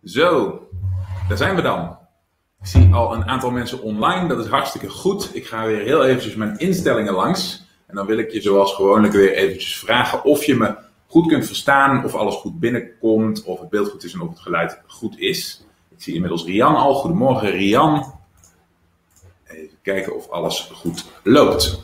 Zo, daar zijn we dan. Ik zie al een aantal mensen online, dat is hartstikke goed. Ik ga weer heel eventjes mijn instellingen langs. En dan wil ik je zoals gewoonlijk weer eventjes vragen of je me goed kunt verstaan, of alles goed binnenkomt, of het beeld goed is en of het geluid goed is. Ik zie inmiddels Rian al. Goedemorgen Rian. Even kijken of alles goed loopt.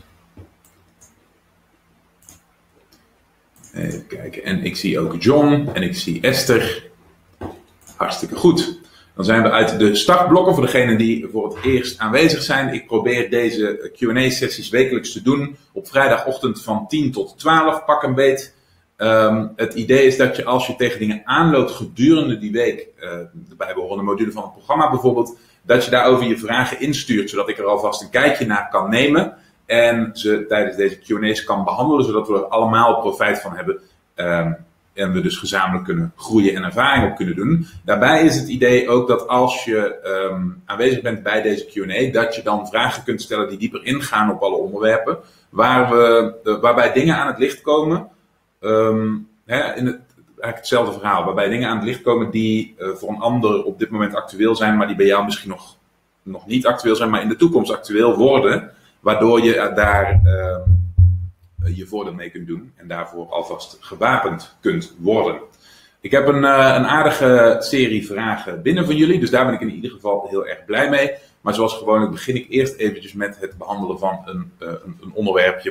Even kijken. En ik zie ook John en ik zie Esther. Hartstikke goed. Dan zijn we uit de startblokken voor degenen die voor het eerst aanwezig zijn. Ik probeer deze Q&A-sessies wekelijks te doen. Op vrijdagochtend van 10 tot 12, pak een beet. Het idee is dat je als je tegen dingen aanloopt gedurende die week, de bijbehorende module van het programma bijvoorbeeld, dat je daarover je vragen instuurt, zodat ik er alvast een kijkje naar kan nemen. En ze tijdens deze Q&A's kan behandelen, zodat we er allemaal profijt van hebben. En we dus gezamenlijk kunnen groeien en ervaring op kunnen doen. Daarbij is het idee ook dat als je aanwezig bent bij deze Q&A, dat je dan vragen kunt stellen die dieper ingaan op alle onderwerpen. Waarbij dingen aan het licht komen. Eigenlijk hetzelfde verhaal. Waarbij dingen aan het licht komen die voor een ander op dit moment actueel zijn, maar die bij jou misschien nog niet actueel zijn, maar in de toekomst actueel worden. Waardoor je daar je voordeel mee kunt doen en daarvoor alvast gewapend kunt worden. Ik heb een aardige serie vragen binnen van jullie, dus daar ben ik in ieder geval heel erg blij mee. Maar zoals gewoonlijk begin ik eerst eventjes met het behandelen van een onderwerpje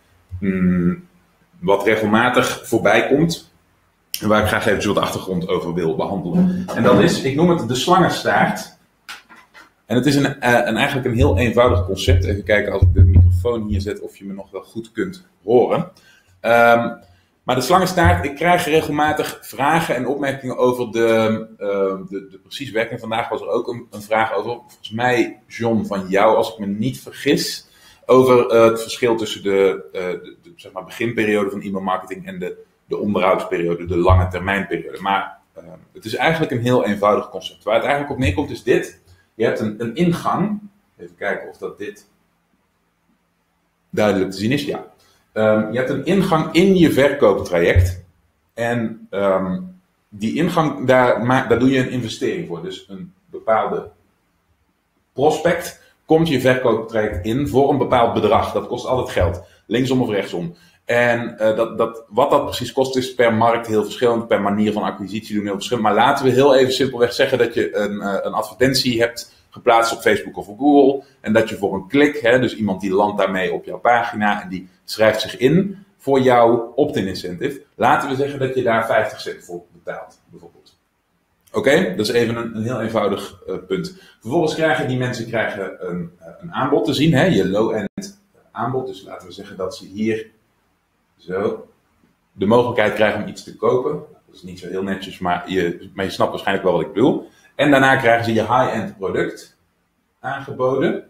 wat regelmatig voorbij komt. En waar ik graag even wat achtergrond over wil behandelen. En dat is, ik noem het de slangenstaart. En het is eigenlijk een heel eenvoudig concept. Even kijken als ik de microfoon hier zet of je me nog wel goed kunt horen. Maar de slangenstaart, ik krijg regelmatig vragen en opmerkingen over de precieze werking. Vandaag was er ook een vraag over, volgens mij John van jou, als ik me niet vergis, over het verschil tussen de zeg maar beginperiode van e-mailmarketing en de onderhoudsperiode, de lange termijnperiode. Maar het is eigenlijk een heel eenvoudig concept. Waar het eigenlijk op neerkomt is dit. Je hebt een ingang. Even kijken of dat dit duidelijk te zien is. Ja. Je hebt een ingang in je verkooptraject. En die ingang, daar doe je een investering voor. Dus een bepaalde prospect komt je verkooptraject in voor een bepaald bedrag. Dat kost altijd geld. Linksom of rechtsom. En wat dat precies kost is per markt heel verschillend. Per manier van acquisitie doen heel verschillend. Maar laten we heel even simpelweg zeggen dat je een advertentie hebt geplaatst op Facebook of op Google. En dat je voor een klik, dus iemand die landt daarmee op jouw pagina en die schrijft zich in voor jouw opt-in incentive. Laten we zeggen dat je daar 50 cent voor betaalt, bijvoorbeeld. Oké, dat is even een heel eenvoudig punt. Vervolgens krijgen die mensen een aanbod te zien, je low-end aanbod. Dus laten we zeggen dat ze hier zo de mogelijkheid krijgen om iets te kopen. Dat is niet zo heel netjes, maar je snapt waarschijnlijk wel wat ik bedoel. En daarna krijgen ze je high-end product aangeboden.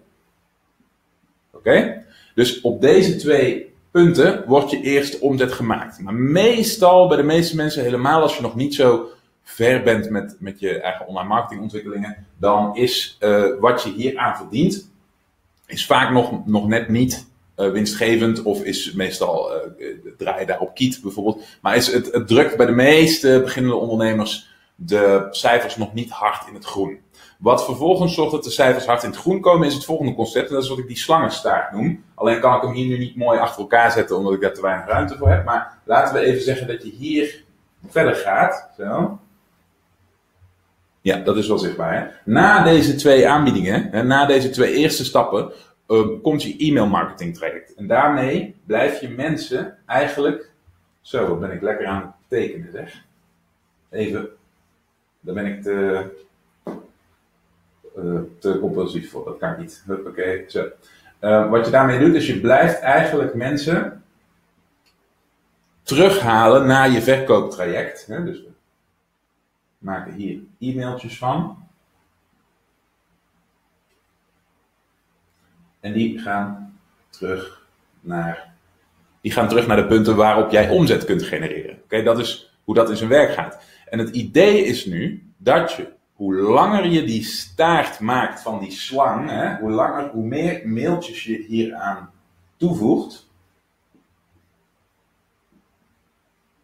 Oké? Dus op deze twee punten wordt je eerste omzet gemaakt. Maar meestal, bij de meeste mensen, helemaal als je nog niet zo ver bent met je eigen online marketingontwikkelingen, dan is wat je hier aan verdient, is vaak nog net niet winstgevend of is meestal draai je daar op kiet bijvoorbeeld. Maar het drukt bij de meeste beginnende ondernemers de cijfers nog niet hard in het groen. Wat vervolgens zorgt dat de cijfers hard in het groen komen is het volgende concept. En dat is wat ik die slangenstaart noem. Alleen kan ik hem hier nu niet mooi achter elkaar zetten omdat ik daar te weinig ruimte voor heb. Maar laten we even zeggen dat je hier verder gaat. Zo. Ja, dat is wel zichtbaar. Hè? Na deze twee aanbiedingen, na deze twee eerste stappen, komt je e-mail marketing traject. En daarmee blijf je mensen eigenlijk... Zo, wat ben ik lekker aan het tekenen zeg. Even... Daar ben ik te compulsief voor. Dat kan ik niet. Oké, zo. Wat je daarmee doet, is je blijft eigenlijk mensen terughalen naar je verkooptraject. Hè? Dus we maken hier e-mailtjes van. En die gaan terug naar de punten waarop jij omzet kunt genereren. Oké, dat is hoe dat in zijn werk gaat. En het idee is nu dat je, hoe langer je die staart maakt van die slang, hoe meer mailtjes je hieraan toevoegt,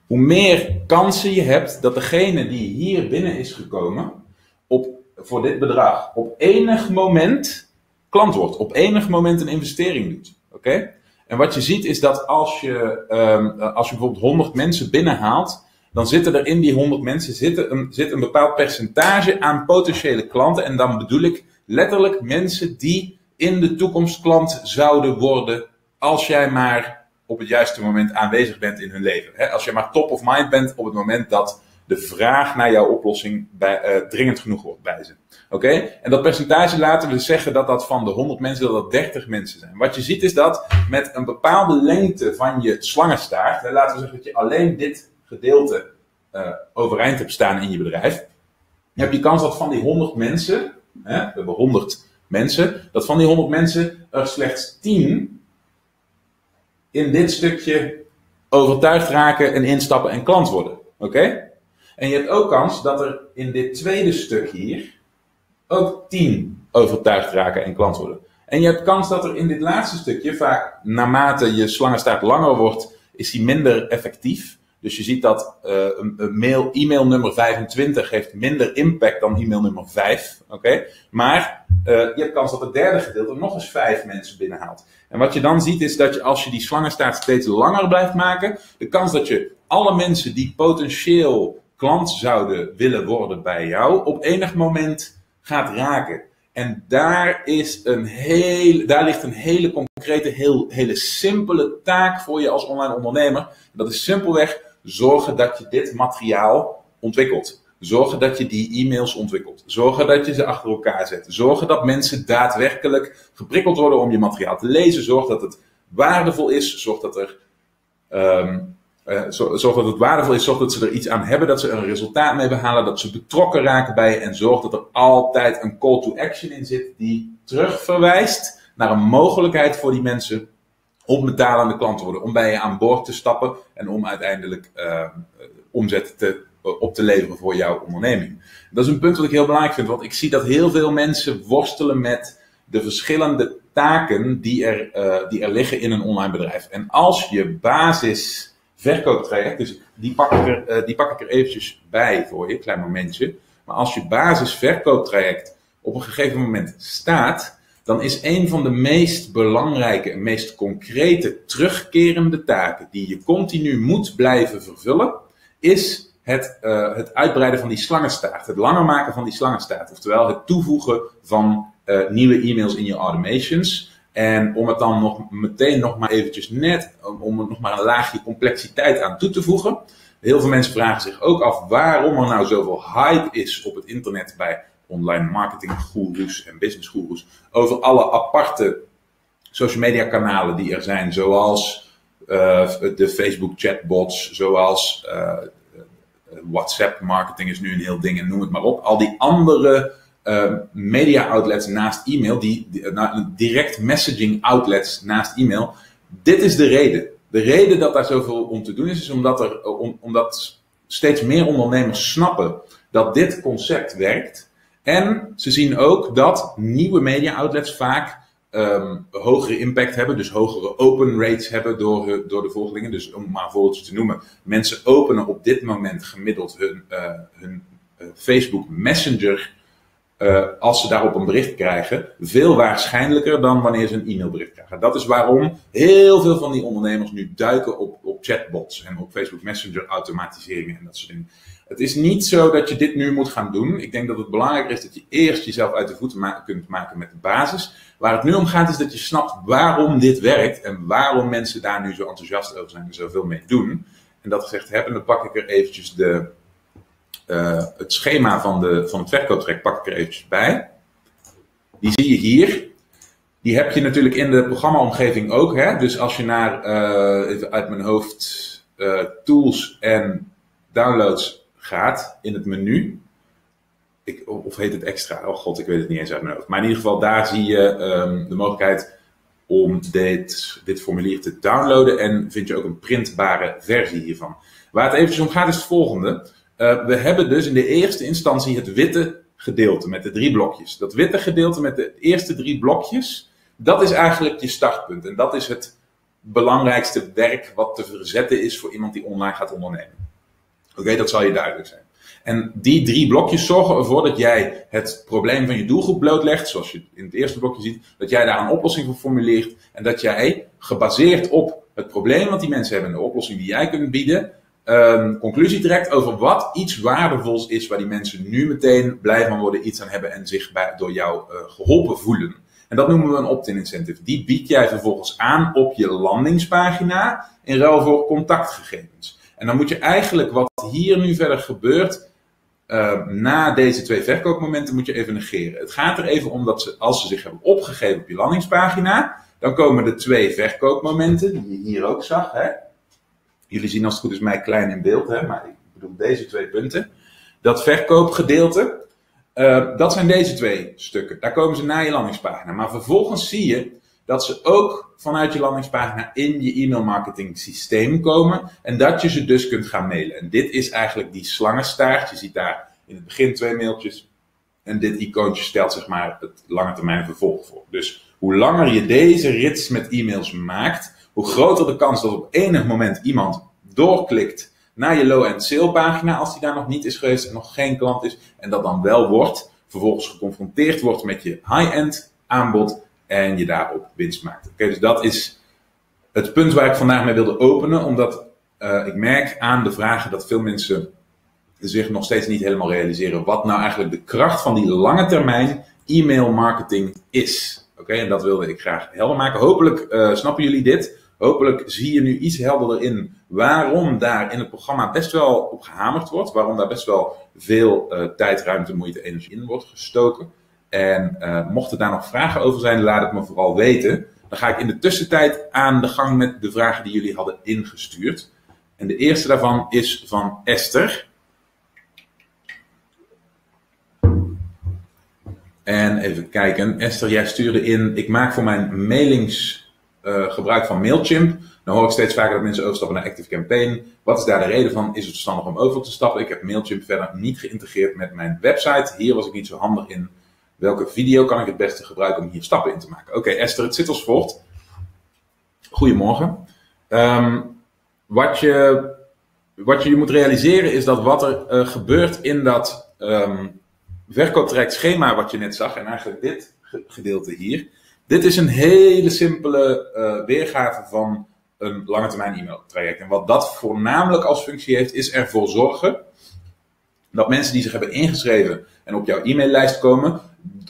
hoe meer kansen je hebt dat degene die hier binnen is gekomen, voor dit bedrag, op enig moment klant wordt. Op enig moment een investering doet. Oké? En wat je ziet is dat als je bijvoorbeeld 100 mensen binnenhaalt, dan zitten er in die 100 mensen zit een bepaald percentage aan potentiële klanten. En dan bedoel ik letterlijk mensen die in de toekomst klant zouden worden als jij maar op het juiste moment aanwezig bent in hun leven. Als je maar top of mind bent op het moment dat de vraag naar jouw oplossing dringend genoeg wordt bij ze. Oké? En dat percentage laten we zeggen dat van de 100 mensen dat 30 mensen zijn. Wat je ziet is dat met een bepaalde lengte van je slangenstaart, laten we zeggen dat je alleen dit gedeelte overeind hebt staan in je bedrijf, dan heb je kans dat van die 100 mensen, we hebben 100 mensen, dat van die 100 mensen er slechts 10 in dit stukje overtuigd raken en instappen en klant worden. Oké? En je hebt ook kans dat er in dit tweede stuk hier ook 10 overtuigd raken en klant worden. En je hebt kans dat er in dit laatste stukje, vaak naarmate je slangenstaart langer wordt, is die minder effectief. Dus je ziet dat e-mail nummer 25 heeft minder impact dan e-mail nummer 5. Oké? Maar je hebt kans dat het derde gedeelte nog eens 5 mensen binnenhaalt. En wat je dan ziet is dat je, als je die slangenstaart steeds langer blijft maken, de kans dat je alle mensen die potentieel klant zouden willen worden bij jou, op enig moment gaat raken. En daar ligt een hele concrete, hele simpele taak voor je als online ondernemer. Dat is simpelweg zorgen dat je dit materiaal ontwikkelt. Zorgen dat je die e-mails ontwikkelt. Zorgen dat je ze achter elkaar zet. Zorgen dat mensen daadwerkelijk geprikkeld worden om je materiaal te lezen. Zorg dat het waardevol is. Zorg dat het waardevol is, zorg dat ze er iets aan hebben, dat ze er een resultaat mee behalen, dat ze betrokken raken bij je, en zorg dat er altijd een call to action in zit die terugverwijst naar een mogelijkheid voor die mensen om betalende klant te worden, om bij je aan boord te stappen en om uiteindelijk omzet op te leveren voor jouw onderneming. Dat is een punt wat ik heel belangrijk vind, want ik zie dat heel veel mensen worstelen met de verschillende taken die er liggen in een online bedrijf. En als je basis verkooptraject, dus die pak ik er eventjes bij voor je, klein momentje. Maar als je basis verkooptraject op een gegeven moment staat, dan is een van de meest belangrijke en meest concrete terugkerende taken die je continu moet blijven vervullen, is het uitbreiden van die slangenstaart. Het langer maken van die slangenstaart. Oftewel het toevoegen van nieuwe e-mails in je automations. En om het dan nog maar eventjes om er nog maar een laagje complexiteit aan toe te voegen. Heel veel mensen vragen zich ook af waarom er nou zoveel hype is op het internet bij online marketing goeroes en business goeroes. Over alle aparte social media kanalen die er zijn. Zoals de Facebook chatbots, zoals WhatsApp marketing is nu een heel ding en noem het maar op. Al die andere media outlets naast e-mail, direct messaging outlets naast e-mail. Dit is de reden. De reden dat daar zoveel om te doen is omdat steeds meer ondernemers snappen dat dit concept werkt. En ze zien ook dat nieuwe media outlets vaak hogere impact hebben, dus hogere open rates hebben door de volgelingen. Dus om maar een voorbeeldje te noemen, mensen openen op dit moment gemiddeld hun Facebook Messenger, als ze daarop een bericht krijgen, veel waarschijnlijker dan wanneer ze een e-mailbericht krijgen. Dat is waarom heel veel van die ondernemers nu duiken op chatbots en op Facebook Messenger automatiseringen en dat soort dingen. Het is niet zo dat je dit nu moet gaan doen. Ik denk dat het belangrijker is dat je eerst jezelf uit de voeten kunt maken met de basis. Waar het nu om gaat is dat je snapt waarom dit werkt en waarom mensen daar nu zo enthousiast over zijn en zoveel mee doen. En dat gezegd heb, en dan pak ik er eventjes het schema van het verkooptraject pak ik er eventjes bij. Die zie je hier. Die heb je natuurlijk in de programmaomgeving ook. Hè? Dus als je naar, even uit mijn hoofd, tools en downloads gaat in het menu. Of heet het extra? Oh god, ik weet het niet eens uit mijn hoofd. Maar in ieder geval, daar zie je de mogelijkheid om dit formulier te downloaden. En vind je ook een printbare versie hiervan. Waar het eventjes om gaat is het volgende. We hebben dus in de eerste instantie het witte gedeelte met de 3 blokjes. Dat witte gedeelte met de eerste 3 blokjes, dat is eigenlijk je startpunt. En dat is belangrijkste werk wat te verzetten is voor iemand die online gaat ondernemen. Oké, dat zal je duidelijk zijn. En die 3 blokjes zorgen ervoor dat jij het probleem van je doelgroep blootlegt, zoals je in het eerste blokje ziet, dat jij daar een oplossing voor formuleert en dat jij, gebaseerd op het probleem wat die mensen hebben en de oplossing die jij kunt bieden, conclusie trekt over wat iets waardevols is waar die mensen nu meteen blij van worden, iets aan hebben en zich door jou geholpen voelen. En dat noemen we een opt-in incentive. Die bied jij vervolgens aan op je landingspagina in ruil voor contactgegevens. En dan moet je eigenlijk wat hier nu verder gebeurt, na deze 2 verkoopmomenten moet je even negeren. Het gaat er even om dat als ze zich hebben opgegeven op je landingspagina, dan komen de 2 verkoopmomenten, die je hier ook zag. Hè? Jullie zien als het goed is mij klein in beeld, hè? Maar ik bedoel deze 2 punten. Dat verkoopgedeelte, dat zijn deze 2 stukken. Daar komen ze naar je landingspagina. Maar vervolgens zie je dat ze ook vanuit je landingspagina in je e-mail marketing systeem komen. En dat je ze dus kunt gaan mailen. En dit is eigenlijk die slangenstaart. Je ziet daar in het begin 2 mailtjes. En dit icoontje stelt zeg maar het lange termijn vervolg voor. Dus hoe langer je deze rits met e-mails maakt, hoe groter de kans dat op enig moment iemand doorklikt naar je low-end sale pagina, als die daar nog niet is geweest en nog geen klant is, en dat dan wel wordt, vervolgens geconfronteerd wordt met je high-end aanbod en je daarop winst maakt. Oké, dus dat is het punt waar ik vandaag mee wilde openen, omdat ik merk aan de vragen dat veel mensen zich nog steeds niet helemaal realiseren wat nou eigenlijk de kracht van die lange termijn e-mail marketing is. Oké, en dat wilde ik graag helder maken. Hopelijk snappen jullie dit. Hopelijk zie je nu iets helderder in waarom daar in het programma best wel op gehamerd wordt. Waarom daar best wel veel tijd, ruimte, moeite, energie in wordt gestoken. En mochten daar nog vragen over zijn, laat het me vooral weten. Dan ga ik in de tussentijd aan de gang met de vragen die jullie hadden ingestuurd. En de eerste daarvan is van Esther. En even kijken. Esther, jij stuurde in, ik maak voor mijn mailings gebruik van Mailchimp. Dan hoor ik steeds vaker dat mensen overstappen naar ActiveCampaign. Wat is daar de reden van? Is het verstandig om over te stappen? Ik heb Mailchimp verder niet geïntegreerd met mijn website. Hier was ik niet zo handig in. Welke video kan ik het beste gebruiken om hier stappen in te maken? Oké, Esther, het zit als volgt. Goedemorgen. Wat je moet realiseren is dat wat er gebeurt in dat verkooptraject schema wat je net zag, en eigenlijk dit gedeelte hier. Dit is een hele simpele weergave van een lange termijn e-mail traject. En wat dat voornamelijk als functie heeft, is ervoor zorgen dat mensen die zich hebben ingeschreven en op jouw e-maillijst komen,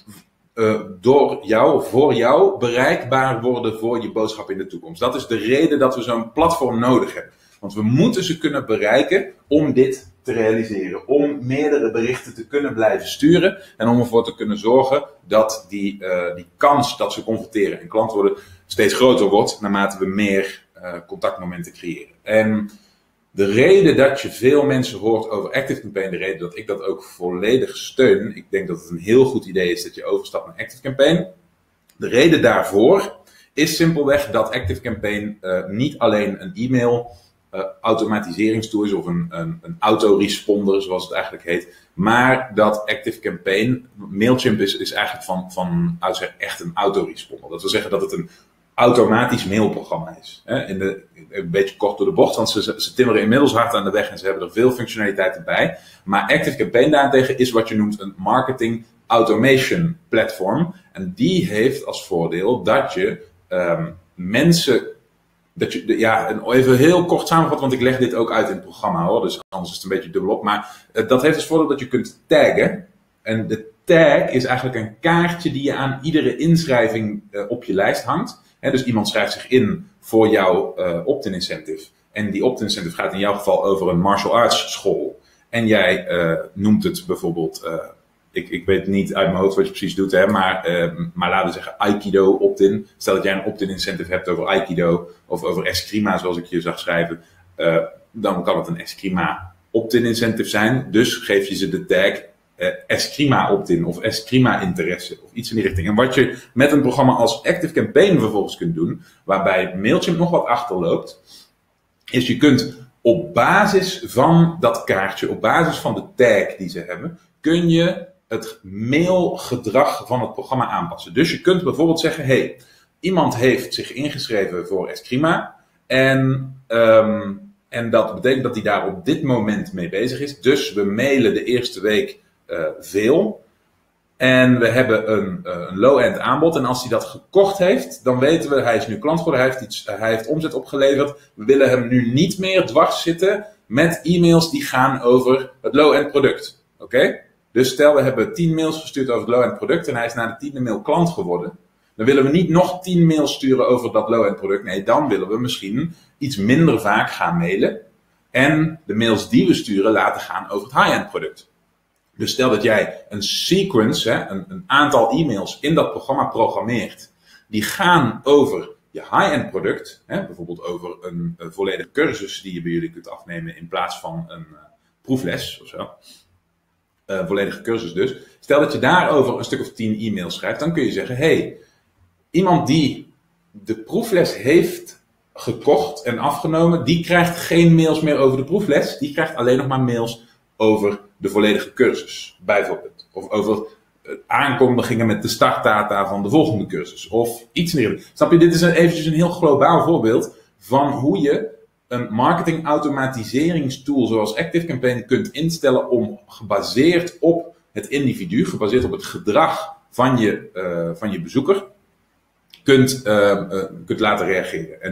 door jou, voor jou, bereikbaar worden voor je boodschap in de toekomst. Dat is de reden dat we zo'n platform nodig hebben. Want we moeten ze kunnen bereiken om dit te realiseren. Om meerdere berichten te kunnen blijven sturen. En om ervoor te kunnen zorgen dat die kans dat ze converteren en klant worden steeds groter wordt. Naarmate we meer contactmomenten creëren. En de reden dat je veel mensen hoort over ActiveCampaign. De reden dat ik dat ook volledig steun. Ik denk dat het een heel goed idee is dat je overstapt naar ActiveCampaign. De reden daarvoor is simpelweg dat ActiveCampaign niet alleen een e-mail automatiseringstool is of een autoresponder zoals het eigenlijk heet. Maar dat ActiveCampaign, Mailchimp is eigenlijk van oudsher echt een autoresponder. Dat wil zeggen dat het een automatisch mailprogramma is. Een beetje kort door de bocht, want ze timmeren inmiddels hard aan de weg en ze hebben er veel functionaliteiten bij. Maar ActiveCampaign daarentegen is wat je noemt een marketing automation platform. En die heeft als voordeel dat je mensen... even heel kort samenvatten, want ik leg dit ook uit in het programma hoor, dus anders is het een beetje dubbelop. Maar dat heeft als voordeel dat je kunt taggen. En de tag is eigenlijk een kaartje die je aan iedere inschrijving op je lijst hangt. Dus iemand schrijft zich in voor jouw opt-in incentive. En die opt-in incentive gaat in jouw geval over een martial arts school. En jij noemt het bijvoorbeeld... Ik weet niet uit mijn hoofd wat je precies doet, hè, maar laten we zeggen Aikido opt-in. Stel dat jij een opt-in incentive hebt over Aikido of over Eskrima, zoals ik je zag schrijven. Dan kan het een Eskrima opt-in incentive zijn. Dus geef je ze de tag Eskrima opt-in of Eskrima interesse of iets in die richting. En wat je met een programma als ActiveCampaign vervolgens kunt doen, waarbij Mailchimp nog wat achterloopt, is je kunt op basis van dat kaartje, op basis van de tag die ze hebben, kun je het mailgedrag van het programma aanpassen. Dus je kunt bijvoorbeeld zeggen, iemand heeft zich ingeschreven voor Eskrima en dat betekent dat hij daar op dit moment mee bezig is. Dus we mailen de eerste week veel. En we hebben een low-end aanbod. En als hij dat gekocht heeft, dan weten we, hij is nu klant geworden, hij heeft omzet opgeleverd. We willen hem nu niet meer dwars zitten met e-mails die gaan over het low-end product. Oké? Dus stel we hebben 10 mails gestuurd over het low-end product en hij is na de 10e mail klant geworden. Dan willen we niet nog 10 mails sturen over dat low-end product. Nee, dan willen we misschien iets minder vaak gaan mailen. En de mails die we sturen laten gaan over het high-end product. Dus stel dat jij een sequence, een aantal e-mails in dat programma programmeert. Die gaan over je high-end product. Bijvoorbeeld over een volledige cursus die je bij jullie kunt afnemen in plaats van een proefles of zo. Volledige cursus dus. Stel dat je daarover een stuk of 10 e-mails schrijft. Dan kun je zeggen, hey, iemand die de proefles heeft gekocht en afgenomen, die krijgt geen mails meer over de proefles. Die krijgt alleen nog maar mails over de volledige cursus, bijvoorbeeld. Of over aankondigingen met de startdata van de volgende cursus. Of iets meer. Snap je, dit is eventjes een heel globaal voorbeeld van hoe je een marketing automatiseringstool zoals ActiveCampaign kunt instellen om gebaseerd op het individu, gebaseerd op het gedrag van je bezoeker, kunt laten reageren.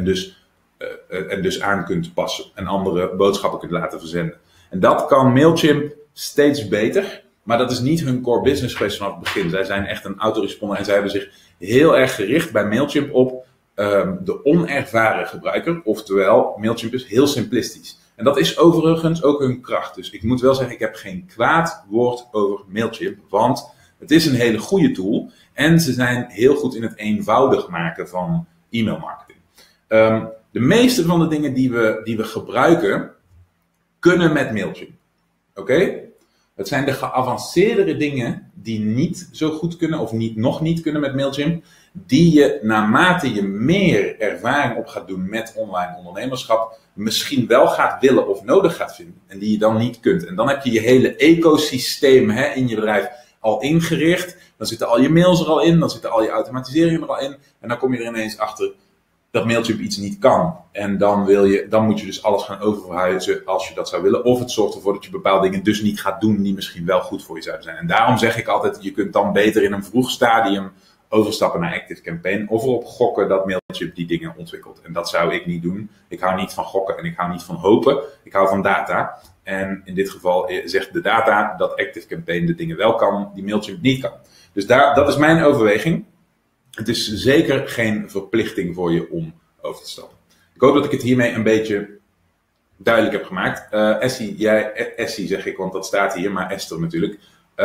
En dus aan kunt passen. En andere boodschappen kunt laten verzenden. En dat kan Mailchimp steeds beter. Maar dat is niet hun core business geweest vanaf het begin. Zij zijn echt een autoresponder. En zij hebben zich heel erg gericht bij Mailchimp op de onervaren gebruiker. Oftewel, Mailchimp is heel simplistisch. En dat is overigens ook hun kracht. Dus ik moet wel zeggen, ik heb geen kwaad woord over Mailchimp. Want het is een hele goede tool. En ze zijn heel goed in het eenvoudig maken van e-mailmarketing. De meeste van de dingen die we gebruiken, kunnen met Mailchimp. Oké? Het zijn de geavanceerdere dingen die niet zo goed kunnen of nog niet kunnen met Mailchimp. Die je naarmate je meer ervaring op gaat doen met online ondernemerschap misschien wel gaat willen of nodig gaat vinden. En die je dan niet kunt. En dan heb je je hele ecosysteem in je bedrijf al ingericht. Dan zitten al je mails er al in. Dan zitten al je automatiseringen er al in. En dan kom je er ineens achter dat Mailchimp iets niet kan. En dan moet je dus alles gaan oververhuizen als je dat zou willen. Of het zorgt ervoor dat je bepaalde dingen dus niet gaat doen die misschien wel goed voor je zouden zijn. En daarom zeg ik altijd, je kunt dan beter in een vroeg stadium overstappen naar ActiveCampaign. Of erop gokken dat Mailchimp die dingen ontwikkelt. En dat zou ik niet doen. Ik hou niet van gokken en ik hou niet van hopen. Ik hou van data. En in dit geval zegt de data dat ActiveCampaign de dingen wel kan die Mailchimp niet kan. Dus dat is mijn overweging. Het is zeker geen verplichting voor je om over te stappen. Ik hoop dat ik het hiermee een beetje duidelijk heb gemaakt. Essie zeg ik, want dat staat hier, maar Esther natuurlijk.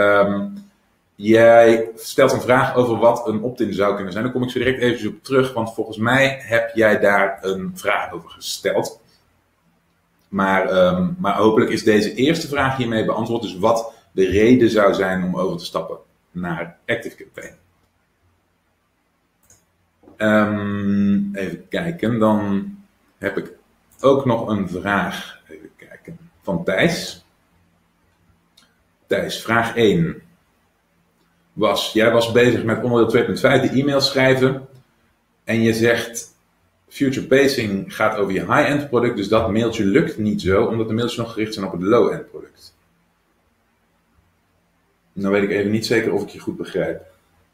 Jij stelt een vraag over wat een opt-in zou kunnen zijn. Daar kom ik zo direct even op terug, want volgens mij heb jij daar een vraag over gesteld. Maar hopelijk is deze eerste vraag hiermee beantwoord. Dus wat de reden zou zijn om over te stappen naar ActiveCampaign. Even kijken, dan heb ik ook nog een vraag. Even kijken, van Thijs. Thijs, vraag 1. Jij was bezig met onderdeel 2.5, de e-mail schrijven. En je zegt, future pacing gaat over je high-end product. Dus dat mailtje lukt niet zo, omdat de mailtjes nog gericht zijn op het low-end product. Nou weet ik even niet zeker of ik je goed begrijp.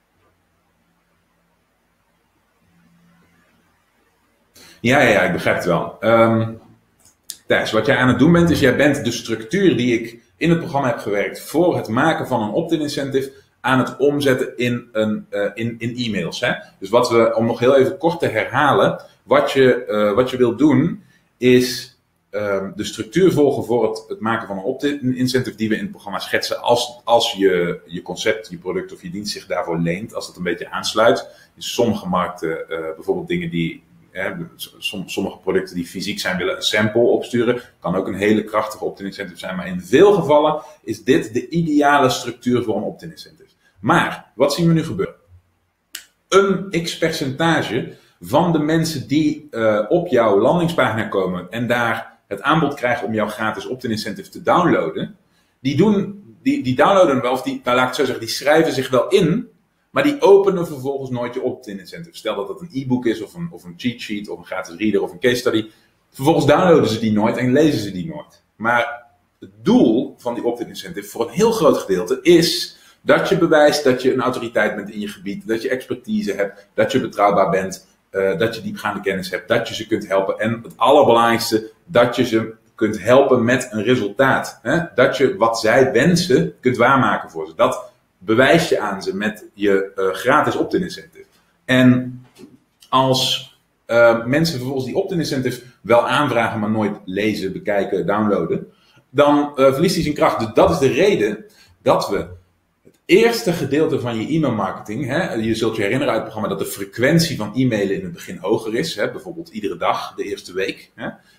Ja, ik begrijp het wel. Thijs, wat jij aan het doen bent, is jij bent de structuur die ik in het programma heb gewerkt voor het maken van een opt-in incentive aan het omzetten in e-mails. Hè? Dus om nog heel even kort te herhalen, wat je wilt doen, is de structuur volgen voor het maken van een opt-in incentive die we in het programma schetsen als je concept, je product of je dienst zich daarvoor leent, als dat een beetje aansluit. In sommige markten, bijvoorbeeld dingen die sommige producten die fysiek zijn willen een sample opsturen. Kan ook een hele krachtige opt-in incentive zijn. Maar in veel gevallen is dit de ideale structuur voor een opt-in incentive. Maar, wat zien we nu gebeuren? Een x-percentage van de mensen die op jouw landingspagina komen en daar het aanbod krijgen om jouw gratis opt-in incentive te downloaden, die downloaden wel, of laat ik het zo zeggen, die schrijven zich wel in, Maar die openen vervolgens nooit je opt-in incentive. Stel dat het een e-book is, of een cheat sheet, of een gratis reader, of een case study. Vervolgens downloaden ze die nooit en lezen ze die nooit. Maar het doel van die opt-in incentive voor een heel groot gedeelte is dat je bewijst dat je een autoriteit bent in je gebied, dat je expertise hebt, dat je betrouwbaar bent, dat je diepgaande kennis hebt, dat je ze kunt helpen. En het allerbelangrijkste, dat je ze kunt helpen met een resultaat. Hè? Dat je wat zij wensen kunt waarmaken voor ze. Dat bewijs je aan ze met je gratis opt-in incentive. En als mensen vervolgens die opt-in incentive wel aanvragen, maar nooit lezen, bekijken, downloaden, dan verliest hij zijn kracht. Dus dat is de reden dat we het eerste gedeelte van je e-mailmarketing, je zult je herinneren uit het programma dat de frequentie van e-mailen in het begin hoger is, bijvoorbeeld iedere dag, de eerste week.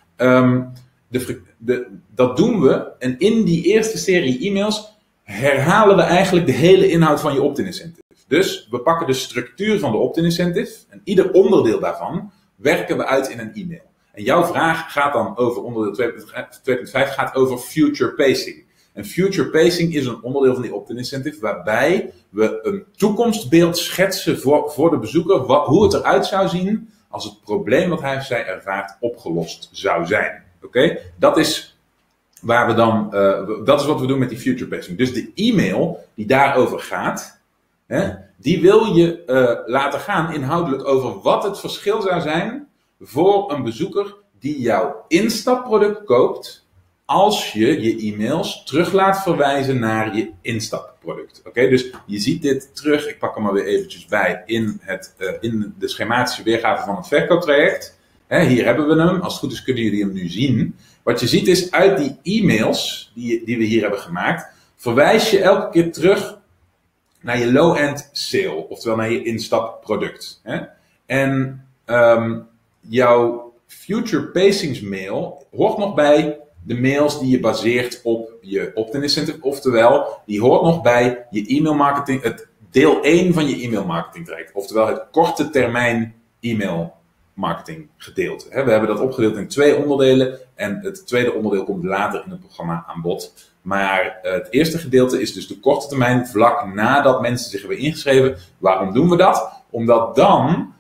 Dat doen we en in die eerste serie e-mails herhalen we eigenlijk de hele inhoud van je opt-in incentive. Dus we pakken de structuur van de opt-in incentive en ieder onderdeel daarvan werken we uit in een e-mail. En jouw vraag gaat dan over onderdeel 2.5 gaat over future pacing. En future pacing is een onderdeel van die opt-in incentive waarbij we een toekomstbeeld schetsen voor de bezoeker hoe het eruit zou zien als het probleem wat hij of zij ervaart opgelost zou zijn. Oké? Dat is waar we dan, dat is wat we doen met die future pacing. Dus de e-mail die daarover gaat, die wil je laten gaan inhoudelijk over wat het verschil zou zijn voor een bezoeker die jouw instapproduct koopt als je je e-mails terug laat verwijzen naar je instapproduct. Oké, dus je ziet dit terug, ik pak hem maar weer eventjes bij, in de schematische weergave van het verkooptraject. Hier hebben we hem, als het goed is kunnen jullie hem nu zien. Wat je ziet is uit die e-mails die we hier hebben gemaakt, verwijs je elke keer terug naar je low-end sale, oftewel naar je instapproduct. En jouw future pacings mail hoort nog bij de mails die je baseert op je opt-in incentive, oftewel die hoort nog bij je e-mail marketing, het deel 1 van je e-mail marketing traject, oftewel het korte termijn e-mail marketing gedeelte. We hebben dat opgedeeld in 2 onderdelen en het tweede onderdeel komt later in het programma aan bod. Maar het eerste gedeelte is dus de korte termijn vlak nadat mensen zich hebben ingeschreven. Waarom doen we dat? Omdat dan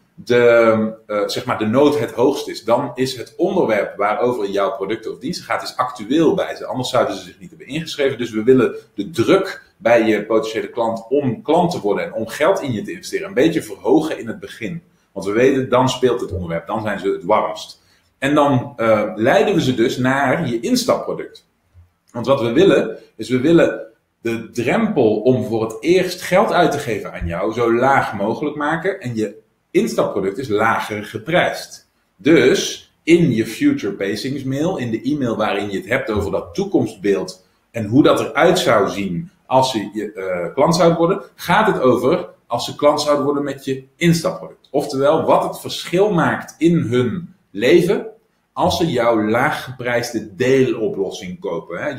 de nood het hoogst is. Dan is het onderwerp waarover jouw producten of diensten gaat is actueel bij ze. Anders zouden ze zich niet hebben ingeschreven. Dus we willen de druk bij je potentiële klant om klant te worden en om geld in je te investeren een beetje verhogen in het begin. Want we weten, dan speelt het onderwerp, dan zijn ze het warmst. En dan leiden we ze dus naar je instapproduct. Want wat we willen, is we willen de drempel om voor het eerst geld uit te geven aan jou zo laag mogelijk maken. En je instapproduct is lager geprijsd. Dus in je future pacings mail, in de e-mail waarin je het hebt over dat toekomstbeeld en hoe dat eruit zou zien als ze je klant zouden worden, gaat het over als ze klant zouden worden met je instapproduct. Oftewel, wat het verschil maakt in hun leven als ze jouw laaggeprijsde deeloplossing kopen.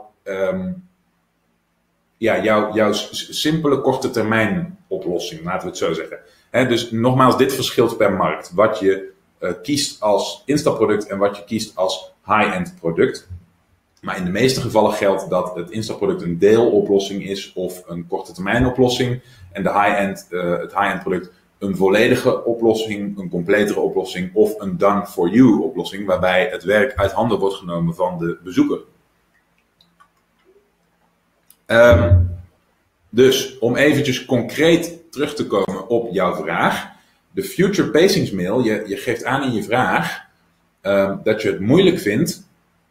Jouw simpele korte termijn oplossing, laten we het zo zeggen. Dus nogmaals, dit verschilt per markt. Wat je kiest als instapproduct en wat je kiest als high-end product. Maar in de meeste gevallen geldt dat het instapproduct een deeloplossing is of een korte termijn oplossing. En het high-end product een volledige oplossing, een completere oplossing of een done-for-you oplossing. Waarbij het werk uit handen wordt genomen van de bezoeker. Dus om eventjes concreet terug te komen op jouw vraag. De future pacings mail, je geeft aan in je vraag dat je het moeilijk vindt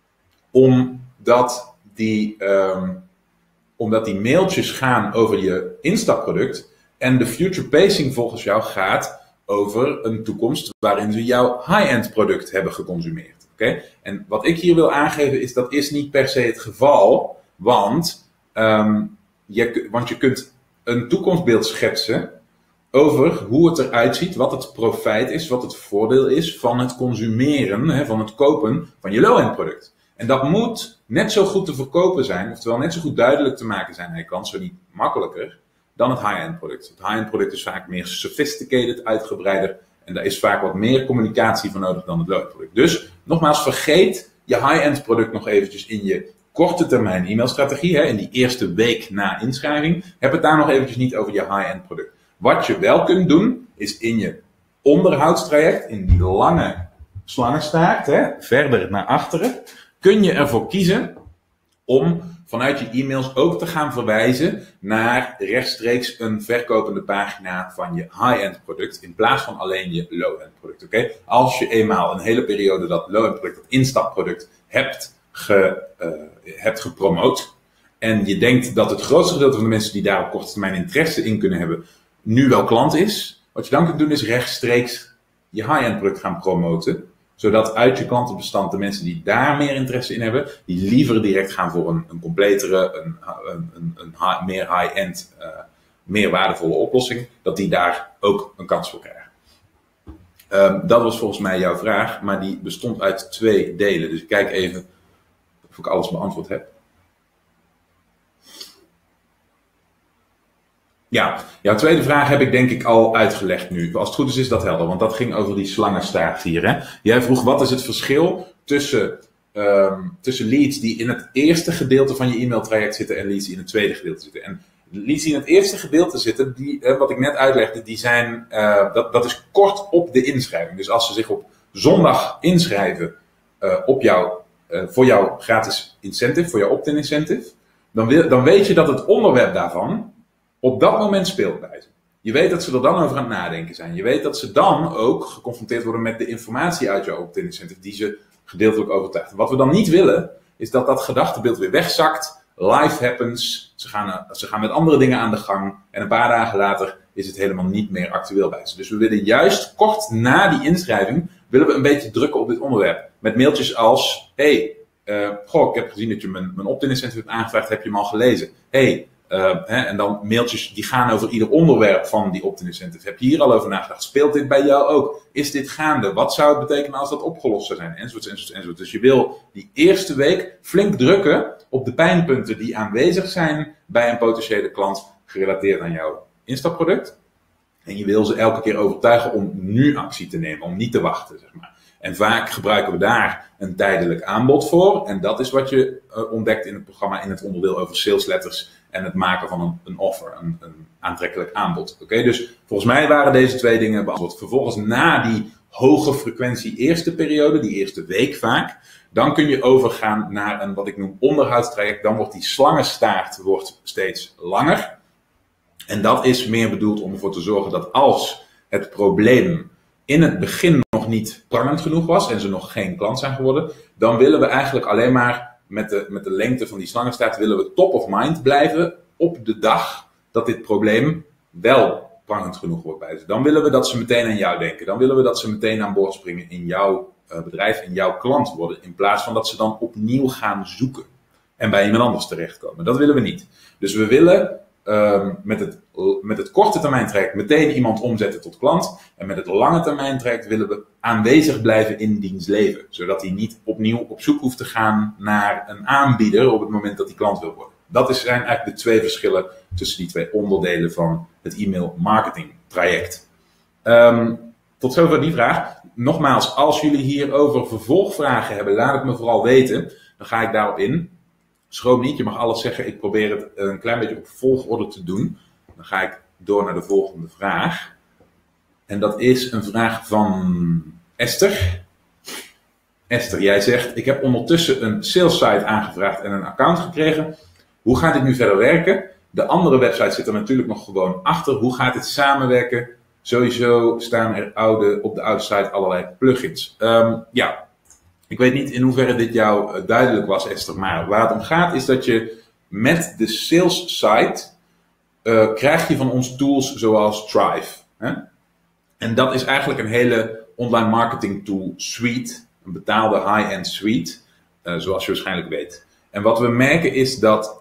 omdat die mailtjes gaan over je instapproduct en de future pacing volgens jou gaat over een toekomst waarin ze jouw high-end product hebben geconsumeerd. Okay? En wat ik hier wil aangeven is dat is niet per se het geval, want je kunt een toekomstbeeld schetsen over hoe het eruit ziet, wat het profijt is, wat het voordeel is van het consumeren, van het kopen van je low-end product. En dat moet net zo goed te verkopen zijn, oftewel net zo goed duidelijk te maken zijn aan je klant, zo niet makkelijker, dan het high-end product. Het high-end product is vaak meer sophisticated, uitgebreider, en daar is vaak wat meer communicatie voor nodig dan het low-end product. Dus, nogmaals, vergeet je high-end product nog eventjes in je korte termijn e-mailstrategie, in die eerste week na inschrijving. Heb het daar nog eventjes niet over je high-end product. Wat je wel kunt doen, is in je onderhoudstraject, in die lange slangenstaart, verder naar achteren, kun je ervoor kiezen om vanuit je e-mails ook te gaan verwijzen naar rechtstreeks een verkopende pagina van je high-end product, in plaats van alleen je low-end product. Okay? Als je eenmaal een hele periode dat low-end product, dat instapproduct, hebt gepromoot, en je denkt dat het grootste gedeelte van de mensen die daar op korte termijn interesse in kunnen hebben, nu wel klant is, wat je dan kunt doen is rechtstreeks je high-end product gaan promoten, zodat uit je klantenbestand de mensen die daar meer interesse in hebben, die liever direct gaan voor een completere, meer high-end, meer waardevolle oplossing, dat die daar ook een kans voor krijgen. Dat was volgens mij jouw vraag, maar die bestond uit 2 delen. Dus ik kijk even of ik alles beantwoord heb. Ja, jouw tweede vraag heb ik denk ik al uitgelegd nu. Als het goed is dat helder, want dat ging over die slangenstaart hier. Hè? Jij vroeg wat is het verschil tussen leads die in het eerste gedeelte van je e-mailtraject zitten en leads die in het tweede gedeelte zitten. En leads die in het eerste gedeelte zitten, wat ik net uitlegde, die zijn, dat is kort op de inschrijving. Dus als ze zich op zondag inschrijven voor jouw gratis incentive, voor jouw opt-in incentive, dan weet je dat het onderwerp daarvan op dat moment speelt bij ze. Je weet dat ze er dan over aan het nadenken zijn. Je weet dat ze dan ook geconfronteerd worden met de informatie uit jouw opt-in incentive die ze gedeeltelijk overtuigt. En wat we dan niet willen, is dat dat gedachtebeeld weer wegzakt, life happens, ze gaan met andere dingen aan de gang en een paar dagen later is het helemaal niet meer actueel bij ze. Dus we willen juist kort na die inschrijving, willen we een beetje drukken op dit onderwerp. Met mailtjes als, ik heb gezien dat je mijn opt-in incentive hebt aangevraagd, heb je hem al gelezen? En dan mailtjes die gaan over ieder onderwerp van die opt-in incentive. Heb je hier al over nagedacht? Speelt dit bij jou ook? Is dit gaande? Wat zou het betekenen als dat opgelost zou zijn? Enzovoort. Dus je wil die eerste week flink drukken op de pijnpunten die aanwezig zijn bij een potentiële klant gerelateerd aan jouw instapproduct. En je wil ze elke keer overtuigen om nu actie te nemen, om niet te wachten, zeg maar. En vaak gebruiken we daar een tijdelijk aanbod voor. En dat is wat je ontdekt in het programma, in het onderdeel over sales letters en het maken van een offer, een aantrekkelijk aanbod. Oké, dus volgens mij waren deze 2 dingen beantwoord. Vervolgens na die hoge frequentie eerste periode, die eerste week vaak, dan kun je overgaan naar een wat ik noem onderhoudstraject. Dan wordt die slangenstaart steeds langer. En dat is meer bedoeld om ervoor te zorgen dat als het probleem in het begin nog niet prangend genoeg was en ze nog geen klant zijn geworden, dan willen we eigenlijk alleen maar met de lengte van die slangenstaart willen we top of mind blijven op de dag dat dit probleem wel prangend genoeg wordt bij ze. Dan willen we dat ze meteen aan jou denken. Dan willen we dat ze meteen aan boord springen in jouw bedrijf, in jouw klant worden, in plaats van dat ze dan opnieuw gaan zoeken en bij iemand anders terechtkomen. Dat willen we niet. Dus we willen met het korte termijn traject meteen iemand omzetten tot klant. En met het lange termijn traject willen we aanwezig blijven in diens leven. Zodat hij niet opnieuw op zoek hoeft te gaan naar een aanbieder op het moment dat hij klant wil worden. Dat zijn eigenlijk de 2 verschillen tussen die 2 onderdelen van het e-mail marketing traject. Tot zover die vraag. Nogmaals, als jullie hierover vervolgvragen hebben, laat het me vooral weten. Dan ga ik daarop in. Schroom niet, je mag alles zeggen. Ik probeer het een klein beetje op volgorde te doen. Dan ga ik door naar de volgende vraag. En dat is een vraag van Esther. Esther, jij zegt, ik heb ondertussen een sales site aangevraagd en een account gekregen. Hoe gaat dit nu verder werken? De andere website zit er natuurlijk nog gewoon achter. Hoe gaat dit samenwerken? Sowieso staan er op de oude site allerlei plugins. Ik weet niet in hoeverre dit jou duidelijk was, Esther, maar waar het om gaat is dat je met de sales site krijg je van ons tools zoals Thrive. Hè? En dat is eigenlijk een hele online marketing tool suite, een betaalde high-end suite, zoals je waarschijnlijk weet. En wat we merken is dat,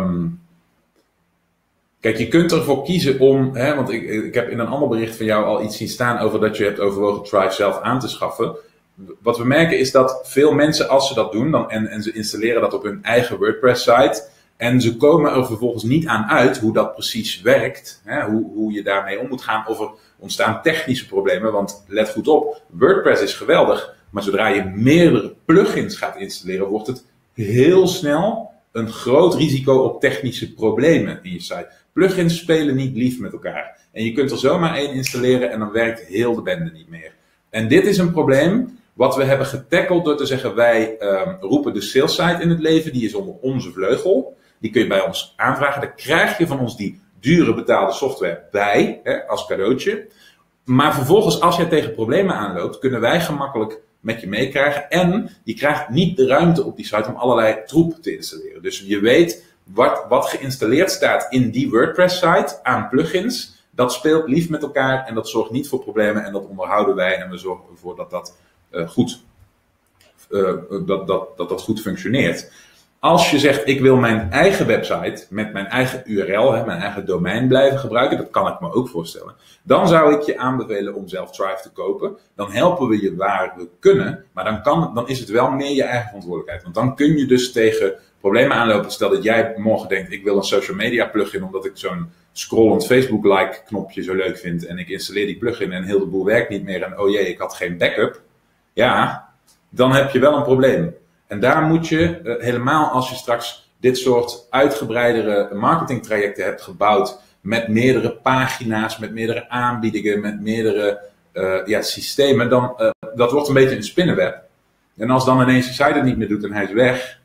kijk, je kunt ervoor kiezen om, want ik heb in een ander bericht van jou al iets zien staan over dat je hebt overwogen Thrive zelf aan te schaffen. Wat we merken is dat veel mensen, als ze dat doen en ze installeren dat op hun eigen WordPress-site en ze komen er vervolgens niet aan uit hoe dat precies werkt, hoe je daarmee om moet gaan, of er ontstaan technische problemen, want let goed op, WordPress is geweldig, maar zodra je meerdere plugins gaat installeren, wordt het heel snel een groot risico op technische problemen in je site. Plugins spelen niet lief met elkaar. En je kunt er zomaar één installeren en dan werkt heel de bende niet meer. En dit is een probleem wat we hebben getackeld door te zeggen, wij roepen de sales site in het leven, die is onder onze vleugel. Die kun je bij ons aanvragen. Dan krijg je van ons die dure betaalde software bij, als cadeautje. Maar vervolgens, als jij tegen problemen aanloopt, kunnen wij gemakkelijk met je meekrijgen. En je krijgt niet de ruimte op die site om allerlei troep te installeren. Dus je weet wat geïnstalleerd staat in die WordPress site aan plugins. Dat speelt lief met elkaar en dat zorgt niet voor problemen. En dat onderhouden wij en we zorgen ervoor dat dat goed functioneert. Als je zegt, ik wil mijn eigen website met mijn eigen URL, mijn eigen domein blijven gebruiken, dat kan ik me ook voorstellen. Dan zou ik je aanbevelen om zelf Thrive te kopen. Dan helpen we je waar we kunnen, maar dan is het wel meer je eigen verantwoordelijkheid. Want dan kun je dus tegen problemen aanlopen. Stel dat jij morgen denkt, ik wil een social media plugin omdat ik zo'n scrollend Facebook like knopje zo leuk vind. En ik installeer die plugin en heel de boel werkt niet meer. En oh jee, ik had geen backup. Ja, dan heb je wel een probleem. En daar moet je, helemaal als je straks dit soort uitgebreidere marketingtrajecten hebt gebouwd, met meerdere pagina's, met meerdere aanbiedingen, met meerdere systemen, dat wordt een beetje een spinnenweb. En als dan ineens je site het niet meer doet en hij is weg,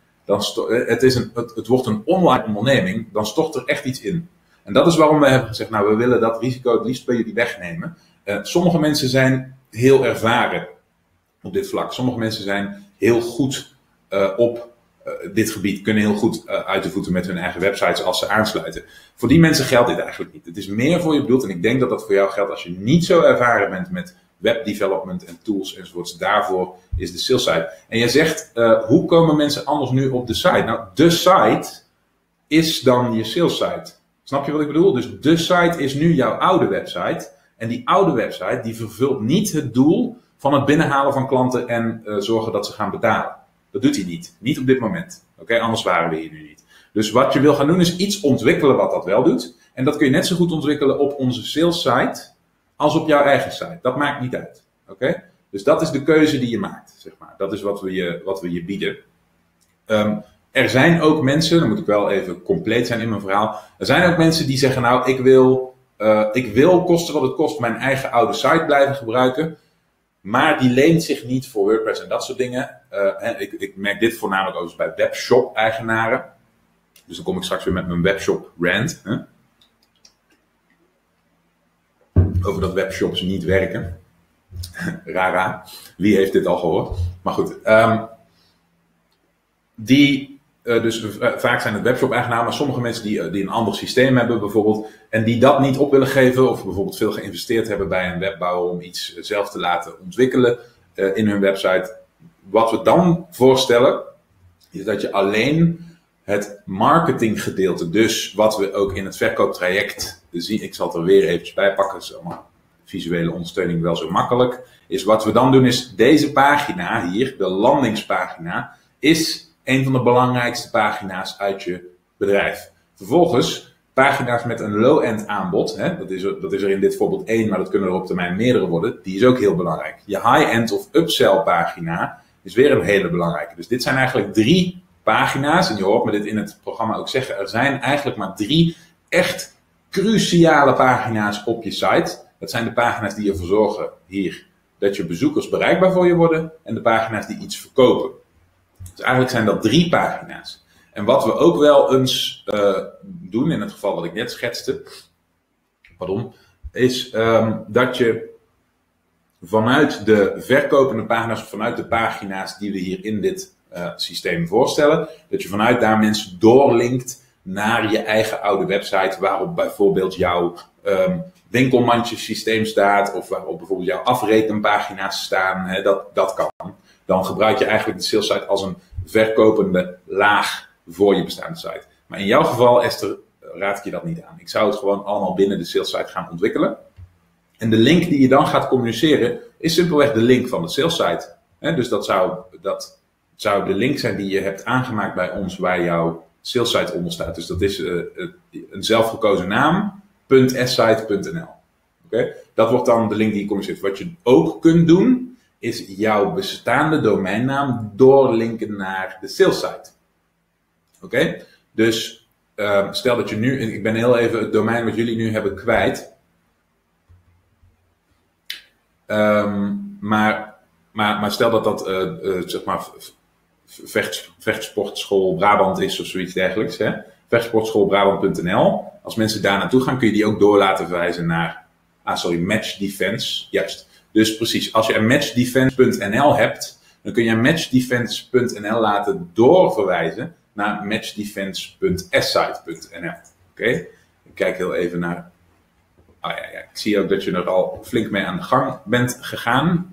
het wordt een online onderneming, dan stort er echt iets in. En dat is waarom we hebben gezegd, nou, we willen dat risico het liefst bij jullie wegnemen. Sommige mensen zijn heel ervaren op dit vlak. Sommige mensen zijn heel goed op dit gebied, kunnen heel goed uit de voeten met hun eigen websites als ze aansluiten. Voor die mensen geldt dit eigenlijk niet. Het is meer voor je bedoeld en ik denk dat dat voor jou geldt als je niet zo ervaren bent met webdevelopment en tools enzovoorts. Daarvoor is de sales site. En je zegt, hoe komen mensen anders nu op de site? Nou, de site is dan je sales site. Snap je wat ik bedoel? Dus de site is nu jouw oude website. En die oude website die vervult niet het doel van het binnenhalen van klanten en zorgen dat ze gaan betalen. Dat doet hij niet. Niet op dit moment. Oké, anders waren we hier nu niet. Dus wat je wil gaan doen is iets ontwikkelen wat dat wel doet. En dat kun je net zo goed ontwikkelen op onze sales site als op jouw eigen site. Dat maakt niet uit. Oké? Dus dat is de keuze die je maakt, zeg maar. Dat is wat we je bieden. Er zijn ook mensen, dan moet ik wel even compleet zijn in mijn verhaal. Er zijn ook mensen die zeggen, nou, ik wil koste wat het kost mijn eigen oude site blijven gebruiken. Maar die leent zich niet voor WordPress en dat soort dingen. Ik merk dit voornamelijk ook bij webshop-eigenaren. Dus dan kom ik straks weer met mijn webshop-rant. Over dat webshops niet werken. Rara. Wie heeft dit al gehoord? Maar goed. Vaak zijn het webshop-eigenaren, maar sommige mensen die een ander systeem hebben bijvoorbeeld. En die dat niet op willen geven. Of bijvoorbeeld veel geïnvesteerd hebben bij een webbouwer om iets zelf te laten ontwikkelen in hun website. Wat we dan voorstellen is dat je alleen het marketinggedeelte, dus wat we ook in het verkooptraject zien, ik zal het er weer eventjes bij pakken, is allemaal visuele ondersteuning wel zo makkelijk, is wat we dan doen is deze pagina hier, de landingspagina, is een van de belangrijkste pagina's uit je bedrijf. Vervolgens, pagina's met een low-end aanbod, dat is er in dit voorbeeld 1, maar dat kunnen er op termijn meerdere worden, die is ook heel belangrijk. Je high-end of upsell pagina is weer een hele belangrijke. Dus dit zijn eigenlijk 3 pagina's, en je hoort me dit in het programma ook zeggen, er zijn eigenlijk maar 3 echt cruciale pagina's op je site. Dat zijn de pagina's die ervoor zorgen hier dat je bezoekers bereikbaar voor je worden en de pagina's die iets verkopen. Dus eigenlijk zijn dat 3 pagina's. En wat we ook wel eens doen, in het geval wat ik net schetste, is dat je vanuit de verkopende pagina's, vanuit de pagina's die we hier in dit systeem voorstellen, dat je vanuit daar mensen doorlinkt naar je eigen oude website, waarop bijvoorbeeld jouw winkelmandjesysteem staat, of waarop bijvoorbeeld jouw afrekenpagina's staan, dat kan. Dan gebruik je eigenlijk de sales site als een verkopende laag voor je bestaande site. Maar in jouw geval, Esther, raad ik je dat niet aan. Ik zou het gewoon allemaal binnen de sales site gaan ontwikkelen. En de link die je dan gaat communiceren, is simpelweg de link van de sales site. Dus dat zou de link zijn die je hebt aangemaakt bij ons, waar jouw sales site onder staat. Dus dat is een zelfgekozen naam, .site.nl. Okay? Dat wordt dan de link die je communiceert. Wat je ook kunt doen, is jouw bestaande domeinnaam doorlinken naar de sales site. Oké? Dus stel dat je nu, ik ben heel even het domein wat jullie nu hebben kwijt. Maar stel dat zeg maar vechtsportschool Brabant is of zoiets dergelijks. Hè? Vechtsportschoolbrabant.nl. Als mensen daar naartoe gaan, kun je die ook door laten verwijzen naar Match Defense. Juist. Dus precies, als je een matchdefense.nl hebt, dan kun je een matchdefense.nl laten doorverwijzen naar matchdefense.assite.nl. Oké? Ik kijk heel even naar... Oh ja, ik zie ook dat je er al flink mee aan de gang bent gegaan.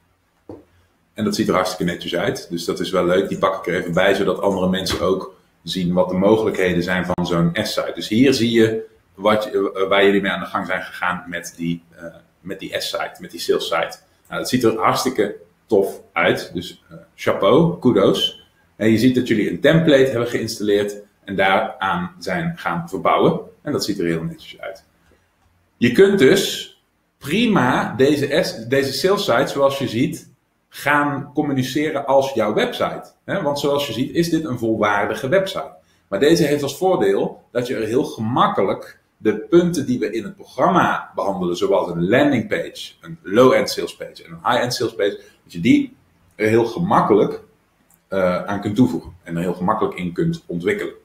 En dat ziet er hartstikke netjes uit. Dus dat is wel leuk. Die pak ik er even bij, zodat andere mensen ook zien wat de mogelijkheden zijn van zo'n S-site. Dus hier zie je waar jullie mee aan de gang zijn gegaan met die S-site, met die sales site. Nou, dat ziet er hartstikke tof uit. Dus chapeau, kudos. En je ziet dat jullie een template hebben geïnstalleerd en daaraan zijn gaan verbouwen. En dat ziet er heel netjes uit. Je kunt dus prima deze sales site, zoals je ziet, gaan communiceren als jouw website. Want zoals je ziet is dit een volwaardige website. Maar deze heeft als voordeel dat je er heel gemakkelijk de punten die we in het programma behandelen, zoals een landing page, een low-end sales page en een high-end sales page, dat je die er heel gemakkelijk aan kunt toevoegen en er heel gemakkelijk in kunt ontwikkelen.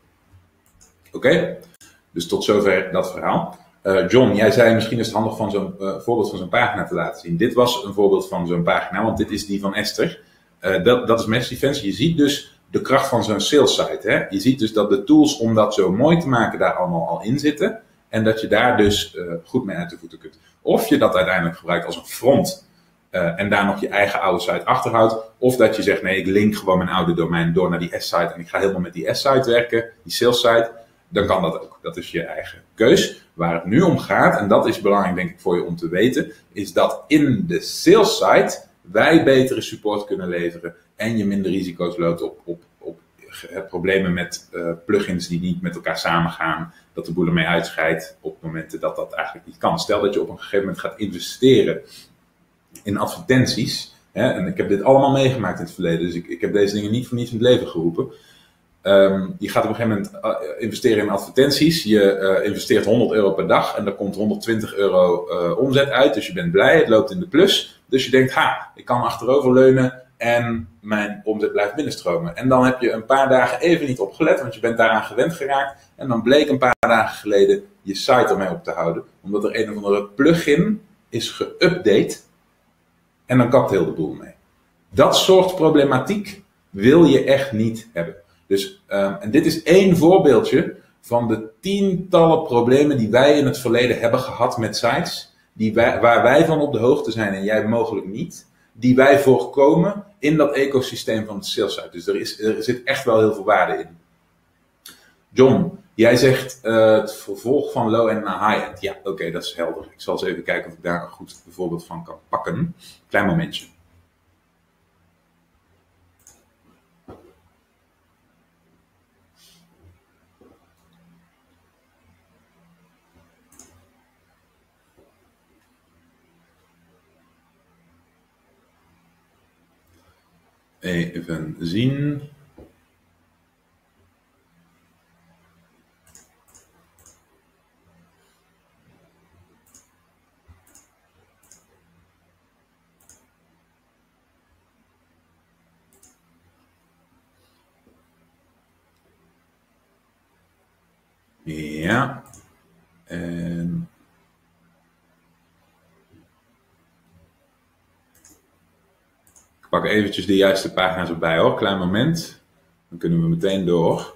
Oké? Dus tot zover dat verhaal. John, jij zei misschien is het handig van zo'n voorbeeld van zo'n pagina te laten zien. Dit was een voorbeeld van zo'n pagina, want dit is die van Esther. Dat is Match Defense. Je ziet dus de kracht van zo'n sales site. Hè? Je ziet dus dat de tools om dat zo mooi te maken daar allemaal al in zitten. En dat je daar dus goed mee uit de voeten kunt. Of je dat uiteindelijk gebruikt als een front en daar nog je eigen oude site achterhoudt. Of dat je zegt, nee, ik link gewoon mijn oude domein door naar die S-site en ik ga helemaal met die S-site werken, die sales site. Dan kan dat ook. Dat is je eigen keus. Waar het nu om gaat, en dat is belangrijk denk ik voor je om te weten, is dat in de sales site wij betere support kunnen leveren en je minder risico's loopt op problemen met plugins die niet met elkaar samengaan, dat de boel ermee uitscheidt op momenten dat dat eigenlijk niet kan. Stel dat je op een gegeven moment gaat investeren in advertenties, hè, en ik heb dit allemaal meegemaakt in het verleden, dus ik heb deze dingen niet voor niets in het leven geroepen. Je gaat op een gegeven moment investeren in advertenties. Je investeert €100 per dag en er komt €120 omzet uit. Dus je bent blij, het loopt in de plus. Dus je denkt, ik kan achteroverleunen en mijn omzet blijft binnenstromen. En dan heb je een paar dagen even niet opgelet, want je bent daaraan gewend geraakt. En dan bleek een paar dagen geleden je site ermee op te houden. Omdat er een of andere plugin is geüpdate en dan kapt heel de boel mee. Dat soort problematiek wil je echt niet hebben. Dus, en dit is één voorbeeldje van de tientallen problemen die wij in het verleden hebben gehad met sites, waar wij van op de hoogte zijn en jij mogelijk niet, die wij voorkomen in dat ecosysteem van de sales site. Dus er zit echt wel heel veel waarde in. John, jij zegt het vervolg van low-end naar high-end. Ja, oké, dat is helder. Ik zal eens even kijken of ik daar een goed voorbeeld van kan pakken. Klein momentje. Even zien. Ja. En ik pak eventjes de juiste pagina's erbij hoor, klein moment. Dan kunnen we meteen door.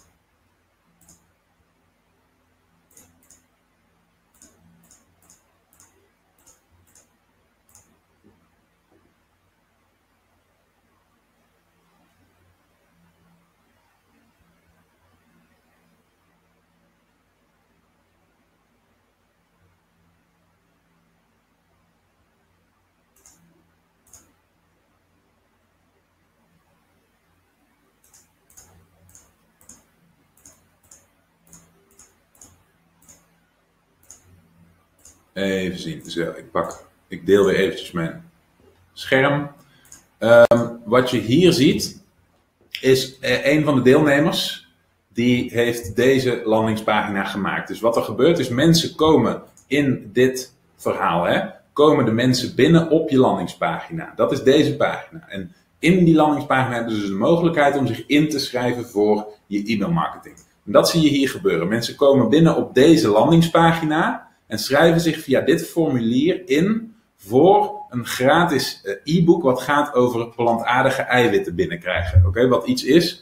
Even zien. Zo, ik deel weer eventjes mijn scherm. Wat je hier ziet is een van de deelnemers die heeft deze landingspagina gemaakt. Dus wat er gebeurt is, mensen komen in dit verhaal, komen de mensen binnen op je landingspagina. Dat is deze pagina. En in die landingspagina hebben ze dus de mogelijkheid om zich in te schrijven voor je e-mailmarketing. En dat zie je hier gebeuren. Mensen komen binnen op deze landingspagina en schrijven zich via dit formulier in voor een gratis e-book wat gaat over plantaardige eiwitten binnenkrijgen. Oké, wat iets is.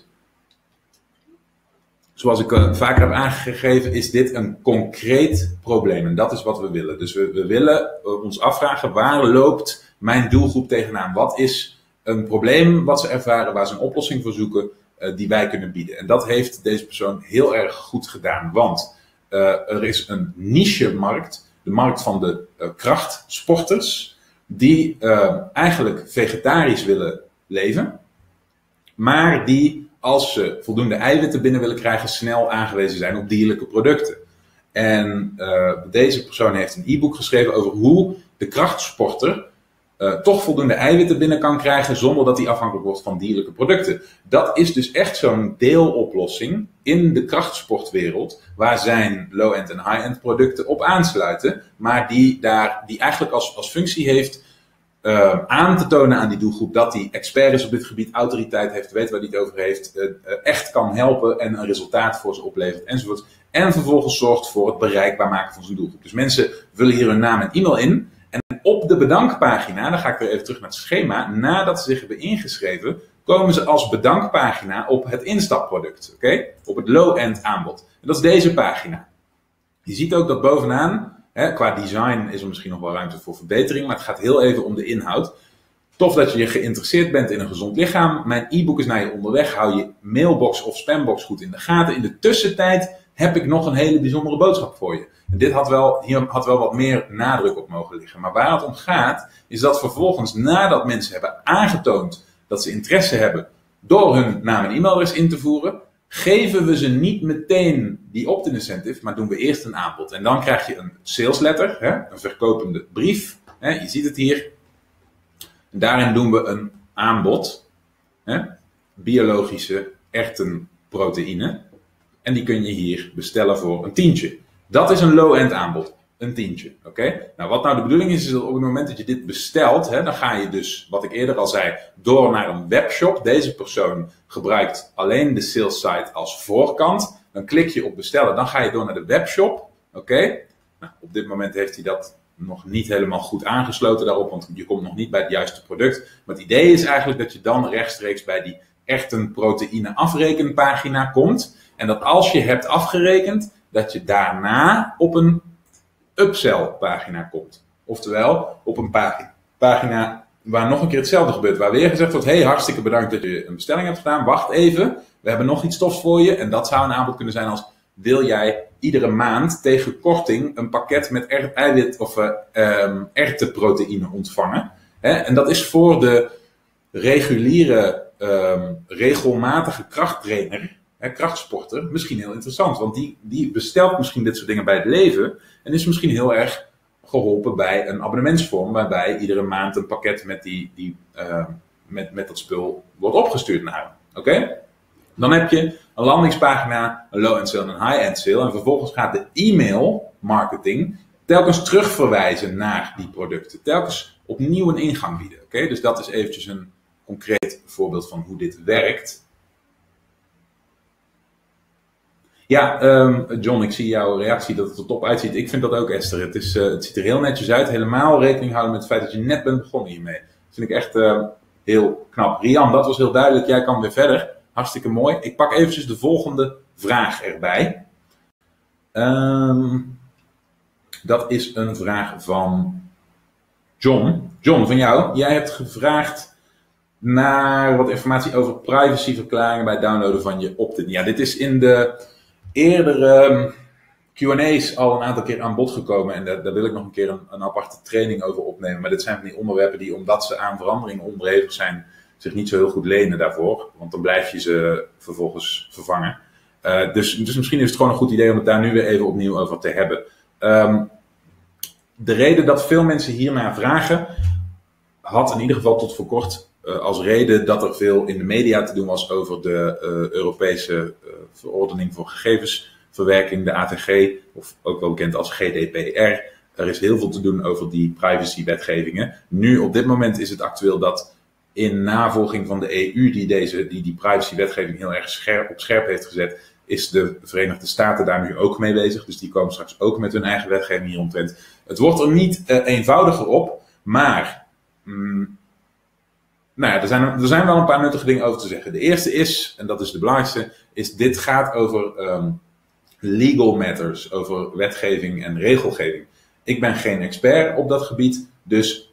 Zoals ik vaker heb aangegeven, is dit een concreet probleem. En dat is wat we willen. Dus we willen ons afvragen, waar loopt mijn doelgroep tegenaan? Wat is een probleem wat ze ervaren, waar ze een oplossing voor zoeken, die wij kunnen bieden? En dat heeft deze persoon heel erg goed gedaan. Want er is een niche-markt, de markt van de krachtsporters, die eigenlijk vegetarisch willen leven, maar die, als ze voldoende eiwitten binnen willen krijgen, snel aangewezen zijn op dierlijke producten. En deze persoon heeft een e-book geschreven over hoe de krachtsporter toch voldoende eiwitten binnen kan krijgen zonder dat hij afhankelijk wordt van dierlijke producten. Dat is dus echt zo'n deeloplossing in de krachtsportwereld waar zijn low-end en high-end producten op aansluiten, maar die eigenlijk als functie heeft aan te tonen aan die doelgroep dat hij expert is op dit gebied, autoriteit heeft, weet waar hij het over heeft, echt kan helpen en een resultaat voor ze oplevert enzovoort. En vervolgens zorgt voor het bereikbaar maken van zijn doelgroep. Dus mensen vullen hier hun naam en e-mail in. En op de bedankpagina, dan ga ik weer even terug naar het schema, nadat ze zich hebben ingeschreven, komen ze als bedankpagina op het instapproduct. Oké? Op het low-end aanbod. En dat is deze pagina. Je ziet ook dat bovenaan, qua design is er misschien nog wel ruimte voor verbetering, maar het gaat heel even om de inhoud. Tof dat je geïnteresseerd bent in een gezond lichaam. Mijn e-book is naar je onderweg. Hou je mailbox of spambox goed in de gaten. In de tussentijd heb ik nog een hele bijzondere boodschap voor je. En hier had wel wat meer nadruk op mogen liggen. Maar waar het om gaat, is dat vervolgens, nadat mensen hebben aangetoond dat ze interesse hebben door hun naam en e-mailadres in te voeren, geven we ze niet meteen die opt-in incentive, maar doen we eerst een aanbod. En dan krijg je een sales letter, een verkopende brief. Je ziet het hier. En daarin doen we een aanbod. Biologische erwtenproteïne. En die kun je hier bestellen voor een tientje. Dat is een low-end aanbod. Een tientje. Oké? Nou, wat nou de bedoeling is dat op het moment dat je dit bestelt, dan ga je dus, wat ik eerder al zei, door naar een webshop. Deze persoon gebruikt alleen de sales site als voorkant. Dan klik je op bestellen. Dan ga je door naar de webshop. Oké? Nou, op dit moment heeft hij dat nog niet helemaal goed aangesloten daarop, want je komt nog niet bij het juiste product. Maar het idee is eigenlijk dat je dan rechtstreeks bij die erwtenproteïne afrekenpagina komt. En dat als je hebt afgerekend, dat je daarna op een upsell pagina komt. Oftewel, op een pagina waar nog een keer hetzelfde gebeurt. Waar weer gezegd wordt, hey, hartstikke bedankt dat je een bestelling hebt gedaan. Wacht even, we hebben nog iets tofs voor je. En dat zou een aanbod kunnen zijn als, wil jij iedere maand tegen korting een pakket met eiwit of erwtenproteïne ontvangen? En dat is voor de reguliere, regelmatige krachttrainer, krachtsporter, misschien heel interessant. Want die bestelt misschien dit soort dingen bij het leven en is misschien heel erg geholpen bij een abonnementsvorm waarbij iedere maand een pakket met dat spul wordt opgestuurd naar hem. Oké? Dan heb je een landingspagina, een low-end sale en een high-end sale. En vervolgens gaat de e-mail marketing telkens terugverwijzen naar die producten. Telkens opnieuw een ingang bieden. Oké? Dus dat is eventjes een concreet voorbeeld van hoe dit werkt. Ja, John, ik zie jouw reactie dat het er top uitziet. Ik vind dat ook, Esther. Het ziet er heel netjes uit. Helemaal rekening houden met het feit dat je net bent begonnen hiermee. Dat vind ik echt heel knap. Rian, dat was heel duidelijk. Jij kan weer verder. Hartstikke mooi. Ik pak eventjes de volgende vraag erbij. Dat is een vraag van John. John, van jou. Jij hebt gevraagd naar wat informatie over privacyverklaringen bij het downloaden van je opt-in. Ja, dit is in de eerdere Q&A's al een aantal keer aan bod gekomen. En daar wil ik nog een keer een aparte training over opnemen. Maar dit zijn van die onderwerpen die, omdat ze aan veranderingen onderhevig zijn, zich niet zo heel goed lenen daarvoor. Want dan blijf je ze vervolgens vervangen. Dus misschien is het gewoon een goed idee om het daar nu weer even opnieuw over te hebben. De reden dat veel mensen hiernaar vragen, had in ieder geval tot voor kort als reden dat er veel in de media te doen was over de Europese verordening voor gegevensverwerking, de AVG, of ook wel bekend als GDPR. Er is heel veel te doen over die privacywetgevingen. Nu, op dit moment is het actueel dat in navolging van de EU, die privacywetgeving heel erg op scherp heeft gezet, is de Verenigde Staten daar nu ook mee bezig. Dus die komen straks ook met hun eigen wetgeving hieromtrent. Het wordt er niet eenvoudiger op, maar nou ja, er zijn wel een paar nuttige dingen over te zeggen. De eerste is, en dat is de belangrijkste, is dit gaat over legal matters, over wetgeving en regelgeving. Ik ben geen expert op dat gebied, dus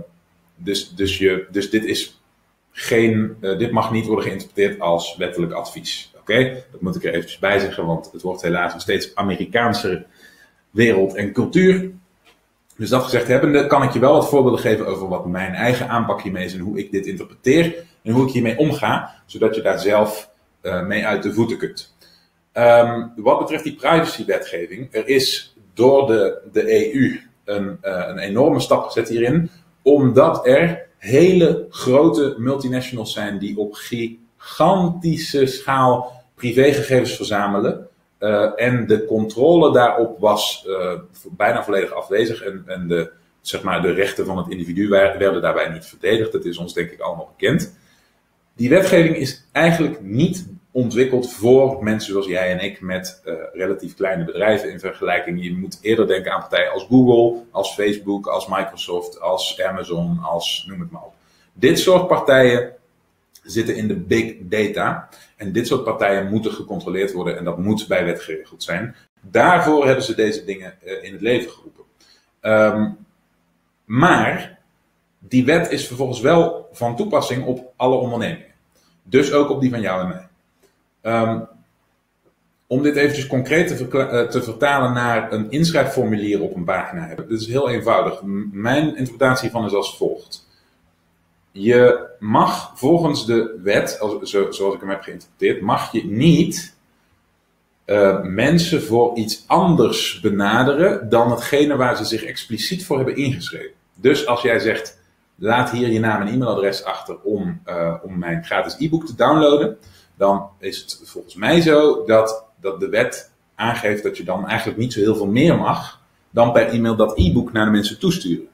dit is dit mag niet worden geïnterpreteerd als wettelijk advies. Oké? Dat moet ik er eventjes bij zeggen, want het wordt helaas een steeds Amerikaanse wereld en cultuur. Dus dat gezegd hebbende, kan ik je wel wat voorbeelden geven over wat mijn eigen aanpak hiermee is en hoe ik dit interpreteer en hoe ik hiermee omga, zodat je daar zelf mee uit de voeten kunt. Wat betreft die privacywetgeving, er is door de EU een enorme stap gezet hierin, omdat er hele grote multinationals zijn die op gigantische schaal privégegevens verzamelen. En de controle daarop was bijna volledig afwezig. En de rechten van het individu werden daarbij niet verdedigd. Dat is ons denk ik allemaal bekend. Die wetgeving is eigenlijk niet ontwikkeld voor mensen zoals jij en ik met relatief kleine bedrijven in vergelijking. Je moet eerder denken aan partijen als Google, als Facebook, als Microsoft, als Amazon, als noem het maar op. Dit soort partijen zitten in de big data. En dit soort partijen moeten gecontroleerd worden en dat moet bij wet geregeld zijn. Daarvoor hebben ze deze dingen in het leven geroepen. Maar die wet is vervolgens wel van toepassing op alle ondernemingen. Dus ook op die van jou en mij. Om dit eventjes concreet te vertalen naar een inschrijfformulier op een pagina hebben. Dit is heel eenvoudig. Mijn interpretatie hiervan is als volgt. Je mag volgens de wet, zoals ik hem heb geïnterpreteerd, mag je niet mensen voor iets anders benaderen dan hetgene waar ze zich expliciet voor hebben ingeschreven. Dus als jij zegt, laat hier je naam en e-mailadres achter om mijn gratis e-book te downloaden, dan is het volgens mij zo dat de wet aangeeft dat je dan eigenlijk niet zo heel veel meer mag dan per e-mail dat e-book naar de mensen toesturen.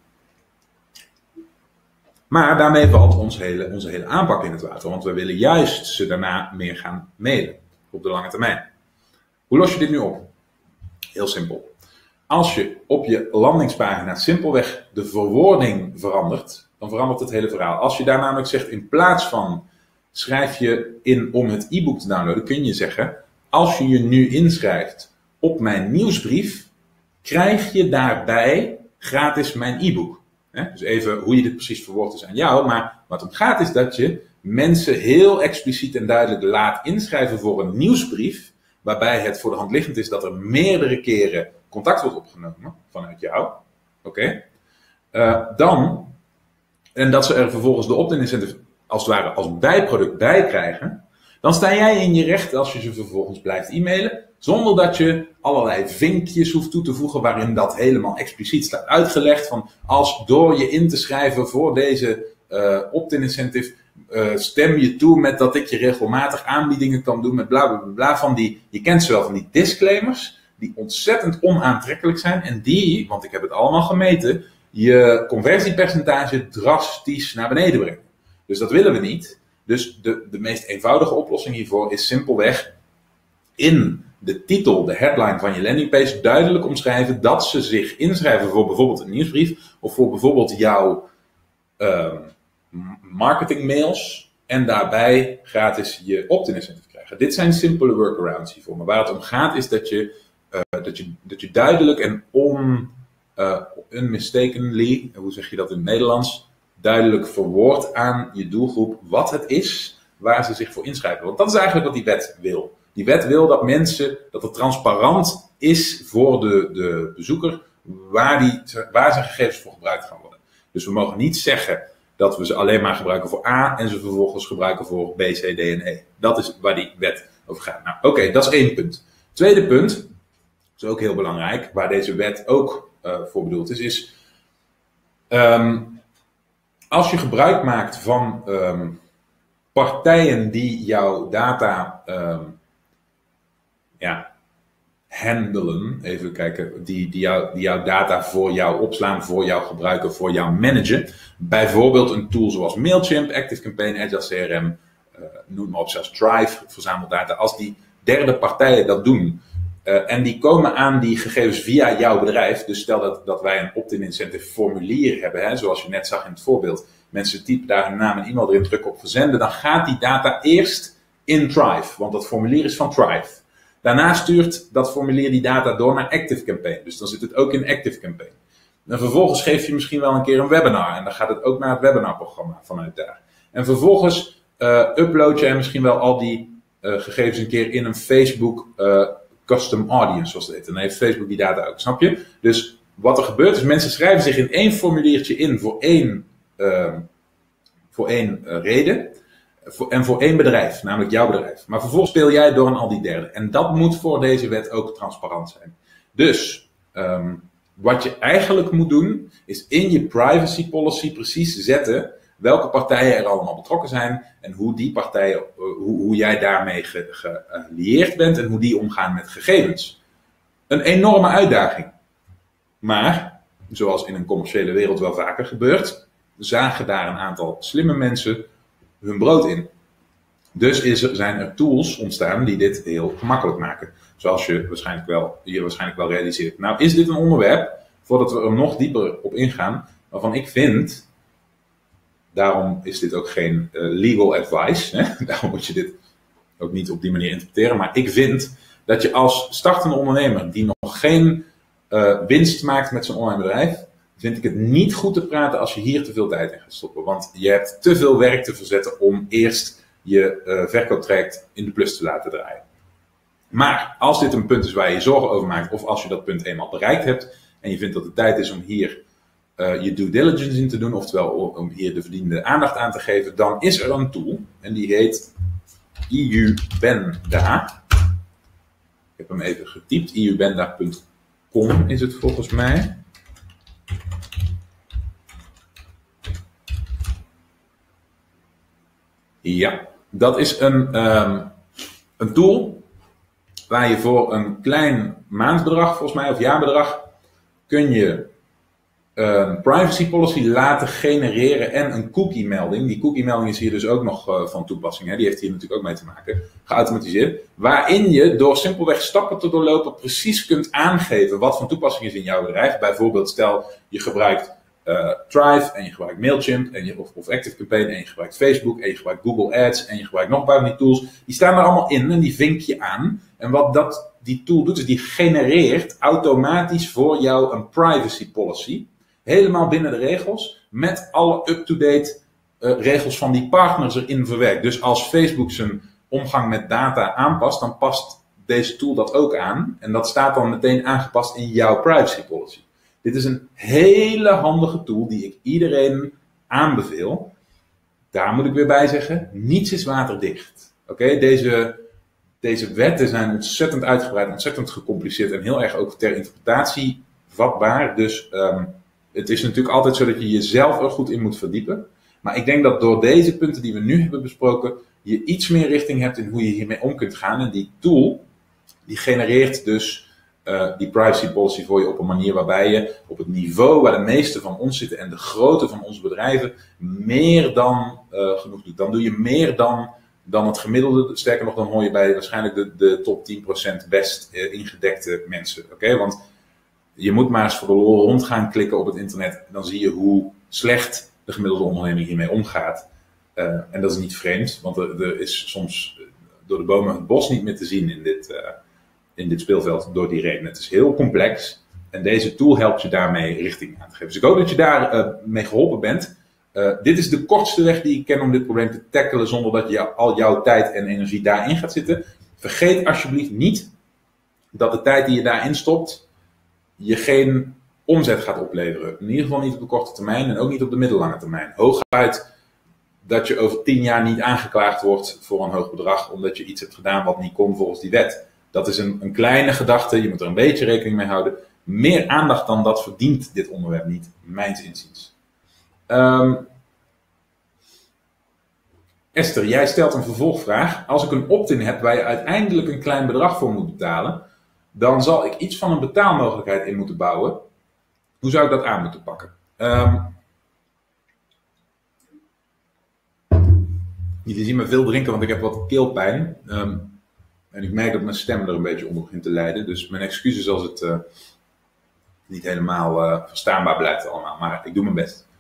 Maar daarmee valt onze hele aanpak in het water, want we willen juist ze daarna meer gaan mailen op de lange termijn. Hoe los je dit nu op? Heel simpel. Als je op je landingspagina simpelweg de verwoording verandert, dan verandert het hele verhaal. Als je daar namelijk zegt, in plaats van schrijf je in om het e-book te downloaden, kun je zeggen, als je je nu inschrijft op mijn nieuwsbrief, krijg je daarbij gratis mijn e-book. Dus even hoe je dit precies verwoordt is aan jou, maar wat het om gaat is dat je mensen heel expliciet en duidelijk laat inschrijven voor een nieuwsbrief, waarbij het voor de hand liggend is dat er meerdere keren contact wordt opgenomen vanuit jou. Oké? En dat ze er vervolgens de opt-in incentive als het ware als bijproduct bij krijgen, dan sta jij in je recht als je ze vervolgens blijft e-mailen, zonder dat je allerlei vinkjes hoeft toe te voegen waarin dat helemaal expliciet staat uitgelegd van als door je in te schrijven voor deze opt-in incentive stem je toe met dat ik je regelmatig aanbiedingen kan doen met bla bla bla van die, je kent ze wel, van die disclaimers die ontzettend onaantrekkelijk zijn en die, want ik heb het allemaal gemeten, je conversiepercentage drastisch naar beneden brengen. Dus dat willen we niet. Dus de meest eenvoudige oplossing hiervoor is simpelweg in de titel, de headline van je landingpage duidelijk omschrijven dat ze zich inschrijven voor bijvoorbeeld een nieuwsbrief of voor bijvoorbeeld jouw marketingmails en daarbij gratis je opt-in incentive krijgen. Dit zijn simpele workarounds hiervoor. Maar waar het om gaat is dat je duidelijk en unmistakably, hoe zeg je dat in het Nederlands, duidelijk verwoordt aan je doelgroep wat het is waar ze zich voor inschrijven. Want dat is eigenlijk wat die wet wil. Die wet wil dat het transparant is voor de bezoeker waar zijn gegevens voor gebruikt gaan worden. Dus we mogen niet zeggen dat we ze alleen maar gebruiken voor A en ze vervolgens gebruiken voor B, C, D en E. Dat is waar die wet over gaat. Nou, oké, dat is één punt. Tweede punt, is ook heel belangrijk, waar deze wet ook voor bedoeld is als je gebruik maakt van partijen die jouw data handelen, even kijken, die jouw data voor jou opslaan, voor jou gebruiken, voor jou managen. Bijvoorbeeld een tool zoals Mailchimp, ActiveCampaign, Agile CRM, noem maar op, zelfs Drive, verzamelt data. Als die derde partijen dat doen en die komen aan die gegevens via jouw bedrijf, dus stel dat wij een opt-in incentive formulier hebben, hè, zoals je net zag in het voorbeeld, mensen typen daar hun naam en e-mail erin, drukken op verzenden, dan gaat die data eerst in Thrive, want dat formulier is van Thrive. Daarna stuurt dat formulier die data door naar ActiveCampaign. Dus dan zit het ook in ActiveCampaign. En vervolgens geef je misschien wel een keer een webinar. En dan gaat het ook naar het webinarprogramma vanuit daar. En vervolgens upload je misschien wel al die gegevens een keer in een Facebook Custom Audience, zoals dat heet. En dan heeft Facebook die data ook, snap je? Dus wat er gebeurt is, mensen schrijven zich in één formuliertje in voor één reden. En voor één bedrijf, namelijk jouw bedrijf. Maar vervolgens speel jij door aan al die derden. En dat moet voor deze wet ook transparant zijn. Dus wat je eigenlijk moet doen, is in je privacy policy precies zetten welke partijen er allemaal betrokken zijn. En hoe die partijen, hoe jij daarmee gelieerd bent en hoe die omgaan met gegevens. Een enorme uitdaging. Maar, zoals in een commerciële wereld wel vaker gebeurt, zagen daar een aantal slimme mensen hun brood in. Dus zijn er tools ontstaan die dit heel gemakkelijk maken. Zoals je waarschijnlijk wel realiseert. Nou is dit een onderwerp, voordat we er nog dieper op ingaan, waarvan ik vind, daarom is dit ook geen legal advice, hè? Daarom moet je dit ook niet op die manier interpreteren, maar ik vind dat je als startende ondernemer die nog geen winst maakt met zijn online bedrijf, vind ik het niet goed te praten als je hier te veel tijd in gaat stoppen. Want je hebt te veel werk te verzetten om eerst je verkooptraject in de plus te laten draaien. Maar als dit een punt is waar je je zorgen over maakt, of als je dat punt eenmaal bereikt hebt en je vindt dat het tijd is om hier je due diligence in te doen, oftewel om hier de verdiende aandacht aan te geven, dan is er een tool en die heet EUBenda. Ik heb hem even getypt, eubenda.com is het volgens mij. Ja, dat is een tool waar je voor een klein maandbedrag, volgens mij, of jaarbedrag, kun je een privacy policy laten genereren en een cookie melding. Die cookie melding is hier dus ook nog van toepassing. Hè? Die heeft hier natuurlijk ook mee te maken. Geautomatiseerd. Waarin je door simpelweg stappen te doorlopen precies kunt aangeven wat van toepassing is in jouw bedrijf. Bijvoorbeeld stel je gebruikt Thrive en je gebruikt Mailchimp of ActiveCampaign en je gebruikt Facebook en je gebruikt Google Ads en je gebruikt nog een paar van die tools. Die staan er allemaal in en die vink je aan. En wat die tool doet is die genereert automatisch voor jou een privacy policy. Helemaal binnen de regels met alle up-to-date regels van die partners erin verwerkt. Dus als Facebook zijn omgang met data aanpast, dan past deze tool dat ook aan. En dat staat dan meteen aangepast in jouw privacy policy. Dit is een hele handige tool die ik iedereen aanbeveel. Daar moet ik weer bij zeggen, niets is waterdicht. Oké, deze wetten zijn ontzettend uitgebreid, ontzettend gecompliceerd en heel erg ook ter interpretatie vatbaar. Dus het is natuurlijk altijd zo dat je jezelf er goed in moet verdiepen. Maar ik denk dat door deze punten die we nu hebben besproken, je iets meer richting hebt in hoe je hiermee om kunt gaan. En die tool, die genereert dus die privacy policy voor je op een manier waarbij je op het niveau waar de meeste van ons zitten en de grootte van onze bedrijven meer dan genoeg doet. Dan doe je meer dan het gemiddelde. Sterker nog, dan hoor je bij waarschijnlijk de top 10% best ingedekte mensen. Oké? Want je moet maar eens voor de lol rond gaan klikken op het internet. Dan zie je hoe slecht de gemiddelde onderneming hiermee omgaat. En dat is niet vreemd, want er is soms door de bomen het bos niet meer te zien in dit speelveld door die reden. Het is heel complex en deze tool helpt je daarmee richting aan te geven. Dus ik hoop dat je daar mee geholpen bent. Dit is de kortste weg die ik ken om dit probleem te tackelen zonder dat je al jouw tijd en energie daarin gaat zitten. Vergeet alsjeblieft niet dat de tijd die je daarin stopt je geen omzet gaat opleveren. In ieder geval niet op de korte termijn en ook niet op de middellange termijn. Hooguit dat je over 10 jaar niet aangeklaagd wordt voor een hoog bedrag omdat je iets hebt gedaan wat niet kon volgens die wet. Dat is een kleine gedachte, je moet er een beetje rekening mee houden. Meer aandacht dan dat verdient dit onderwerp niet, mijns inziens. Esther, jij stelt een vervolgvraag. Als ik een opt-in heb waar je uiteindelijk een klein bedrag voor moet betalen, dan zal ik iets van een betaalmogelijkheid in moeten bouwen. Hoe zou ik dat aan moeten pakken? Jullie zien me veel drinken, want ik heb wat keelpijn. En ik merk dat mijn stem er een beetje onder begint te lijden. Dus mijn excuses als het niet helemaal verstaanbaar blijft allemaal. Maar ik doe mijn best.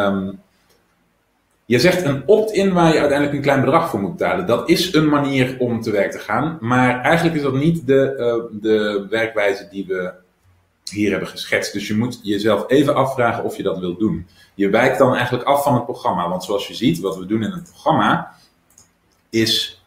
Je zegt een opt-in waar je uiteindelijk een klein bedrag voor moet betalen. Dat is een manier om te werk te gaan. Maar eigenlijk is dat niet de werkwijze die we hier hebben geschetst. Dus je moet jezelf even afvragen of je dat wilt doen. Je wijkt dan eigenlijk af van het programma. Want zoals je ziet, wat we doen in het programma is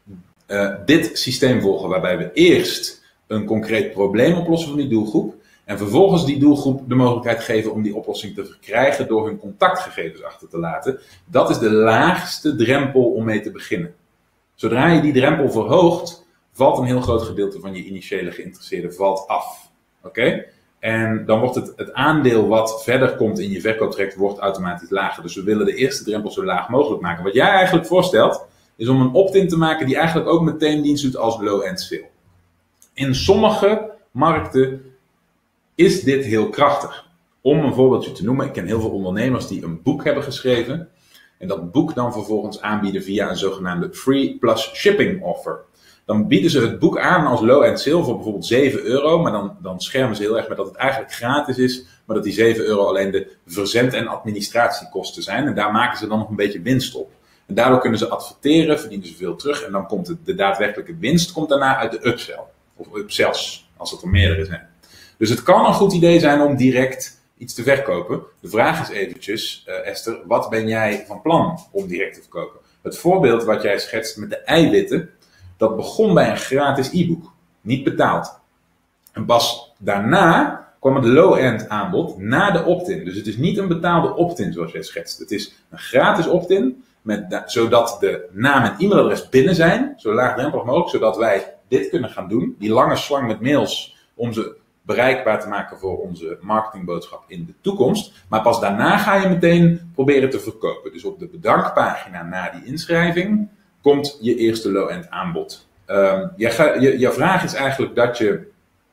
dit systeem volgen. Waarbij we eerst een concreet probleem oplossen van die doelgroep. En vervolgens die doelgroep de mogelijkheid geven om die oplossing te verkrijgen door hun contactgegevens achter te laten. Dat is de laagste drempel om mee te beginnen. Zodra je die drempel verhoogt, valt een heel groot gedeelte van je initiële geïnteresseerden valt af. Oké? En dan wordt het aandeel wat verder komt in je verkooptraject wordt automatisch lager. Dus we willen de eerste drempel zo laag mogelijk maken. Wat jij eigenlijk voorstelt, is om een opt-in te maken die eigenlijk ook meteen dienst doet als low-end sale. In sommige markten is dit heel krachtig. Om een voorbeeldje te noemen, ik ken heel veel ondernemers die een boek hebben geschreven. En dat boek dan vervolgens aanbieden via een zogenaamde free plus shipping offer. Dan bieden ze het boek aan als low-end sale voor bijvoorbeeld €7. Maar dan schermen ze heel erg met dat het eigenlijk gratis is. Maar dat die €7 alleen de verzend- en administratiekosten zijn. En daar maken ze dan nog een beetje winst op. En daardoor kunnen ze adverteren, verdienen ze veel terug. En dan komt de daadwerkelijke winst komt daarna uit de upsell. Of upsells, als het er meerdere zijn. Dus het kan een goed idee zijn om direct iets te verkopen. De vraag is eventjes, Esther, wat ben jij van plan om direct te verkopen? Het voorbeeld wat jij schetst met de eiwitten, dat begon bij een gratis e-book. Niet betaald. En pas daarna kwam het low-end aanbod na de opt-in. Dus het is niet een betaalde opt-in zoals jij schetst. Het is een gratis opt-in, zodat de naam en e-mailadres binnen zijn, zo laagdrempelig mogelijk, zodat wij dit kunnen gaan doen. Die lange slang met mails om ze bereikbaar te maken voor onze marketingboodschap in de toekomst. Maar pas daarna ga je meteen proberen te verkopen. Dus op de bedankpagina na die inschrijving komt je eerste low-end aanbod. Je vraag is eigenlijk dat je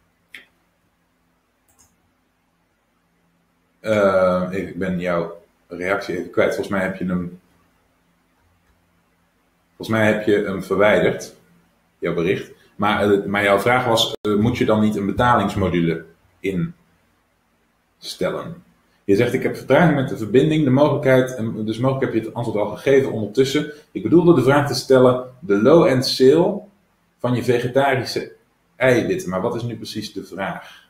ik ben jouw reactie even kwijt. Volgens mij heb je hem verwijderd. Jouw bericht. Maar jouw vraag was, moet je dan niet een betalingsmodule instellen? Je zegt, ik heb vertraging met de verbinding, de mogelijkheid, en dus mogelijk heb je het antwoord al gegeven ondertussen. Ik bedoelde de vraag te stellen, de low-end sale van je vegetarische eiwitten. Maar wat is nu precies de vraag?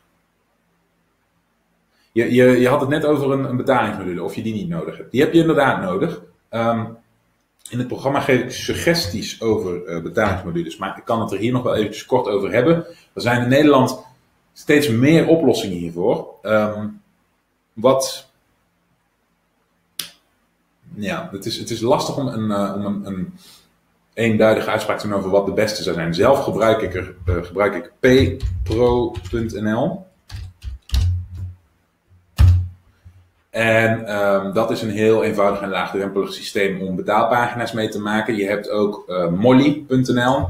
Je had het net over een betalingsmodule, of je die niet nodig hebt. Die heb je inderdaad nodig. In het programma geef ik suggesties over betalingsmodules, maar ik kan het er hier nog wel eventjes kort over hebben. Er zijn in Nederland steeds meer oplossingen hiervoor. Het is lastig om een eenduidige uitspraak te doen over wat de beste zou zijn. Zelf gebruik ik paypro.nl. En dat is een heel eenvoudig en laagdrempelig systeem om betaalpagina's mee te maken. Je hebt ook molly.nl.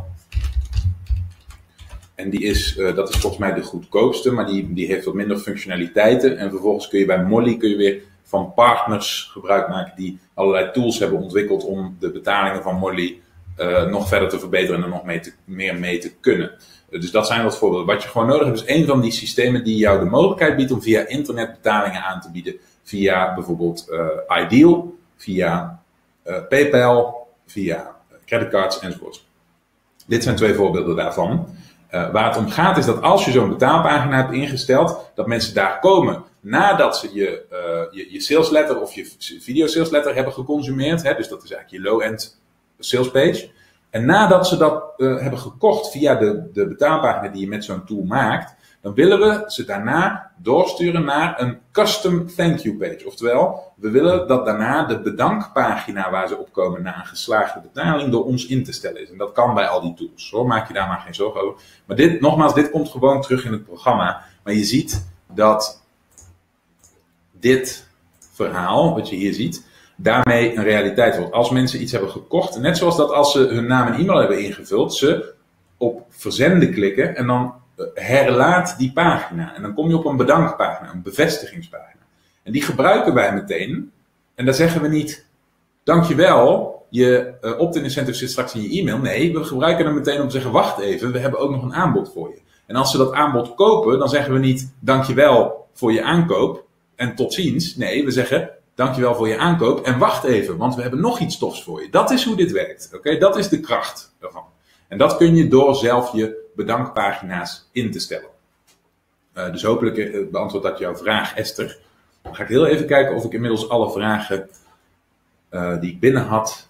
En dat is volgens mij de goedkoopste, maar die heeft wat minder functionaliteiten. En vervolgens kun je bij Molly weer van partners gebruik maken die allerlei tools hebben ontwikkeld om de betalingen van Molly nog verder te verbeteren en er nog meer mee te kunnen. Dus dat zijn wat voorbeelden. Wat je gewoon nodig hebt is een van die systemen die jou de mogelijkheid biedt om via internet betalingen aan te bieden. Via bijvoorbeeld Ideal, via PayPal, via creditcards enzovoort. Dit zijn 2 voorbeelden daarvan. Waar het om gaat is dat als je zo'n betaalpagina hebt ingesteld, dat mensen daar komen nadat ze je sales letter of je video sales letter hebben geconsumeerd. Dus dat is eigenlijk je low-end sales page. En nadat ze dat hebben gekocht via de betaalpagina die je met zo'n tool maakt, dan willen we ze daarna doorsturen naar een custom thank you page. Oftewel, we willen dat daarna de bedankpagina waar ze op komen na een geslaagde betaling door ons in te stellen is. En dat kan bij al die tools, hoor. Maak je daar maar geen zorgen over. Maar dit komt gewoon terug in het programma. Maar je ziet dat dit verhaal, wat je hier ziet, daarmee een realiteit wordt. Als mensen iets hebben gekocht, net zoals dat als ze hun naam en e-mail hebben ingevuld, ze op verzenden klikken en dan herlaat die pagina. En dan kom je op een bedankpagina, een bevestigingspagina. En die gebruiken wij meteen. En daar zeggen we niet, dankjewel, je opt-in incentive zit straks in je e-mail. Nee, we gebruiken hem meteen om te zeggen, wacht even, we hebben ook nog een aanbod voor je. En als ze dat aanbod kopen, dan zeggen we niet, dankjewel voor je aankoop en tot ziens. Nee, we zeggen, dankjewel voor je aankoop en wacht even, want we hebben nog iets tofs voor je. Dat is hoe dit werkt. Oké? Dat is de kracht ervan. En dat kun je door zelf je bedankpagina's in te stellen. Dus hopelijk beantwoordt dat jouw vraag, Esther. Dan ga ik heel even kijken of ik inmiddels alle vragen die ik binnen had,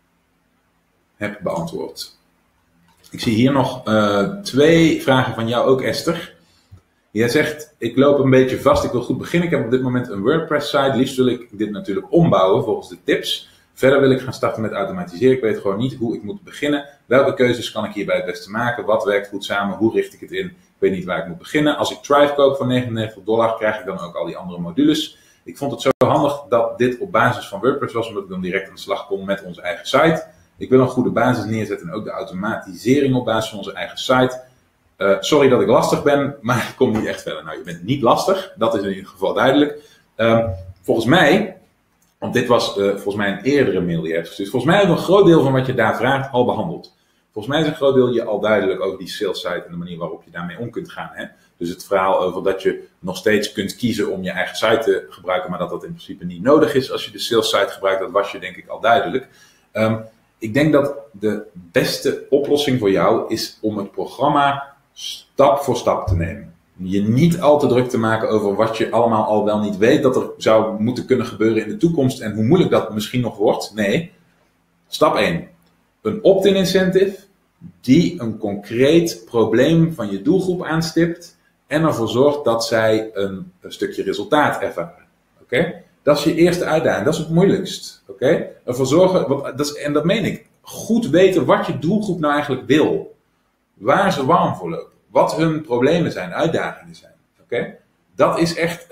heb beantwoord. Ik zie hier nog 2 vragen van jou ook, Esther. Jij zegt, ik loop een beetje vast, ik wil goed beginnen. Ik heb op dit moment een WordPress site. Liefst wil ik dit natuurlijk ombouwen volgens de tips. Verder wil ik gaan starten met automatiseren. Ik weet gewoon niet hoe ik moet beginnen. Welke keuzes kan ik hierbij het beste maken? Wat werkt goed samen? Hoe richt ik het in? Ik weet niet waar ik moet beginnen. Als ik Thrive koop van $99, krijg ik dan ook al die andere modules. Ik vond het zo handig dat dit op basis van WordPress was, omdat ik dan direct aan de slag kon met onze eigen site. Ik wil een goede basis neerzetten en ook de automatisering op basis van onze eigen site. Sorry dat ik lastig ben, maar ik kom niet echt verder. Nou, je bent niet lastig, dat is in ieder geval duidelijk. Volgens mij, want dit was volgens mij een eerdere mail die je hebt gestuurd. Volgens mij is een groot deel van wat je daar vraagt al behandeld. Volgens mij is een groot deel je al duidelijk over die sales site en de manier waarop je daarmee om kunt gaan. Hè? Dus het verhaal over dat je nog steeds kunt kiezen om je eigen site te gebruiken, maar dat dat in principe niet nodig is als je de sales site gebruikt, dat was je denk ik al duidelijk. Ik denk dat de beste oplossing voor jou is om het programma stap voor stap te nemen. Je niet al te druk te maken over wat je allemaal al wel niet weet dat er zou moeten kunnen gebeuren in de toekomst en hoe moeilijk dat misschien nog wordt. Nee, stap 1. Een opt-in incentive die een concreet probleem van je doelgroep aanstipt en ervoor zorgt dat zij een stukje resultaat ervaren. Oké? Dat is je eerste uitdaging. Dat is het moeilijkst. Oké? Ervoor zorgen, en dat meen ik, goed weten wat je doelgroep nou eigenlijk wil. Waar ze warm voor lopen. Wat hun problemen zijn, uitdagingen zijn. Oké? Dat is echt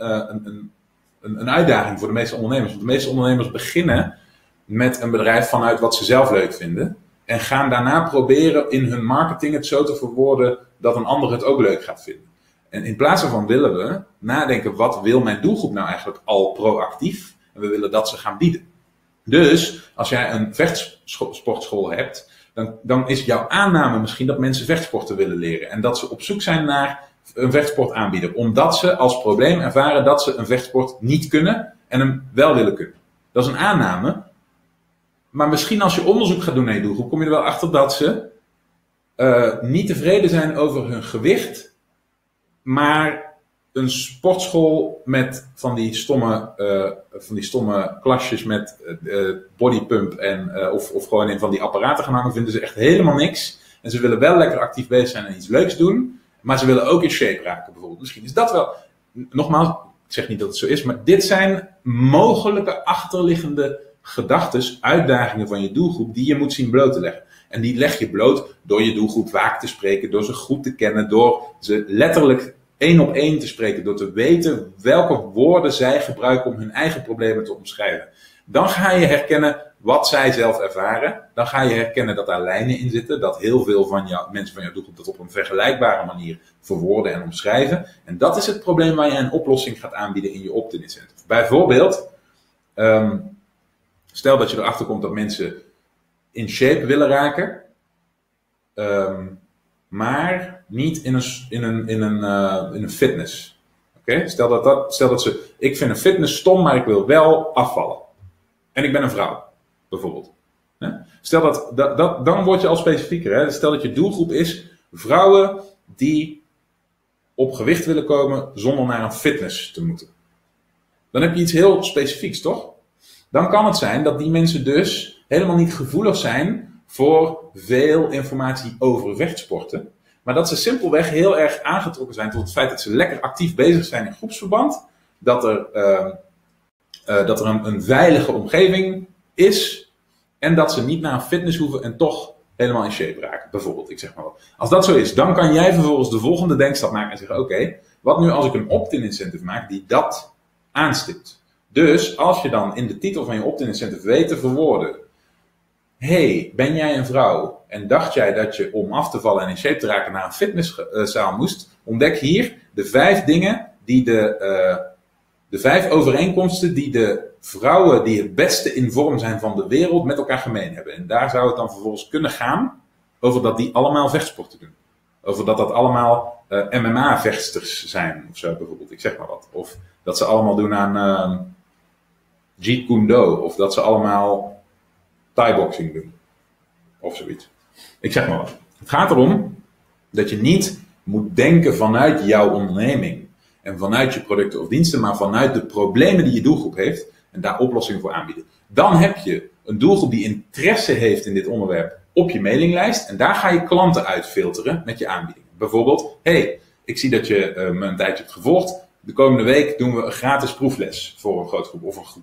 een uitdaging voor de meeste ondernemers. Want de meeste ondernemers beginnen met een bedrijf vanuit wat ze zelf leuk vinden. En gaan daarna proberen in hun marketing het zo te verwoorden dat een ander het ook leuk gaat vinden. En in plaats daarvan willen we nadenken, wat wil mijn doelgroep nou eigenlijk al proactief? En we willen dat ze gaan bieden. Dus als jij een vechtsportschool hebt, dan is jouw aanname misschien dat mensen vechtsporten willen leren. En dat ze op zoek zijn naar een vechtsport aanbieder. Omdat ze als probleem ervaren dat ze een vechtsport niet kunnen en hem wel willen kunnen. Dat is een aanname. Maar misschien als je onderzoek gaat doen naar je doelgroep, kom je er wel achter dat ze niet tevreden zijn over hun gewicht, maar een sportschool met van die stomme klasjes met bodypump of gewoon in van die apparaten gaan hangen, vinden ze echt helemaal niks. En ze willen wel lekker actief bezig zijn en iets leuks doen, maar ze willen ook in shape raken bijvoorbeeld. Misschien is dat wel, nogmaals, ik zeg niet dat het zo is, maar dit zijn mogelijke achterliggende gedachtes, uitdagingen van je doelgroep die je moet zien bloot te leggen. En die leg je bloot door je doelgroep vaak te spreken, door ze goed te kennen, door ze letterlijk 1 op 1 te spreken, door te weten welke woorden zij gebruiken om hun eigen problemen te omschrijven. Dan ga je herkennen wat zij zelf ervaren. Dan ga je herkennen dat daar lijnen in zitten, dat heel veel van mensen van jouw doelgroep dat op een vergelijkbare manier verwoorden en omschrijven. En dat is het probleem waar je een oplossing gaat aanbieden in je opt-in incentive. Bijvoorbeeld, stel dat je erachter komt dat mensen in shape willen raken, maar niet in een fitness. Oké? Stel dat ze, ik vind een fitness stom, maar ik wil wel afvallen. En ik ben een vrouw, bijvoorbeeld. Stel dan word je al specifieker. Hè? Stel dat je doelgroep is vrouwen die op gewicht willen komen zonder naar een fitness te moeten. Dan heb je iets heel specifieks, toch? Dan kan het zijn dat die mensen dus helemaal niet gevoelig zijn voor veel informatie over vechtsporten. Maar dat ze simpelweg heel erg aangetrokken zijn tot het feit dat ze lekker actief bezig zijn in groepsverband. Dat er een veilige omgeving is. En dat ze niet naar een fitness hoeven en toch helemaal in shape raken. Bijvoorbeeld, ik zeg maar wat. Als dat zo is, dan kan jij vervolgens de volgende denkstap maken en zeggen, oké, wat nu als ik een opt-in incentive maak die dat aanstipt? Dus als je dan in de titel van je opt-in incentive weet te verwoorden: hey, ben jij een vrouw en dacht jij dat je om af te vallen en in shape te raken naar een fitnesszaal moest? Ontdek hier de 5 dingen die de 5 overeenkomsten die de vrouwen die het beste in vorm zijn van de wereld met elkaar gemeen hebben. En daar zou het dan vervolgens kunnen gaan over dat die allemaal vechtsporten doen. Over dat allemaal MMA-vechtsters zijn of zo bijvoorbeeld. Ik zeg maar wat. Of dat ze allemaal doen aan Jeet Kune Do. Of dat ze allemaal Thai-boxing doen. Of zoiets. Ik zeg maar wat. Het gaat erom dat je niet moet denken vanuit jouw onderneming. En vanuit je producten of diensten. Maar vanuit de problemen die je doelgroep heeft. En daar oplossingen voor aanbieden. Dan heb je een doelgroep die interesse heeft in dit onderwerp op je mailinglijst. En daar ga je klanten uitfilteren met je aanbiedingen. Bijvoorbeeld, hey, ik zie dat je me een tijdje hebt gevolgd. De komende week doen we een gratis proefles voor een grote groep. Of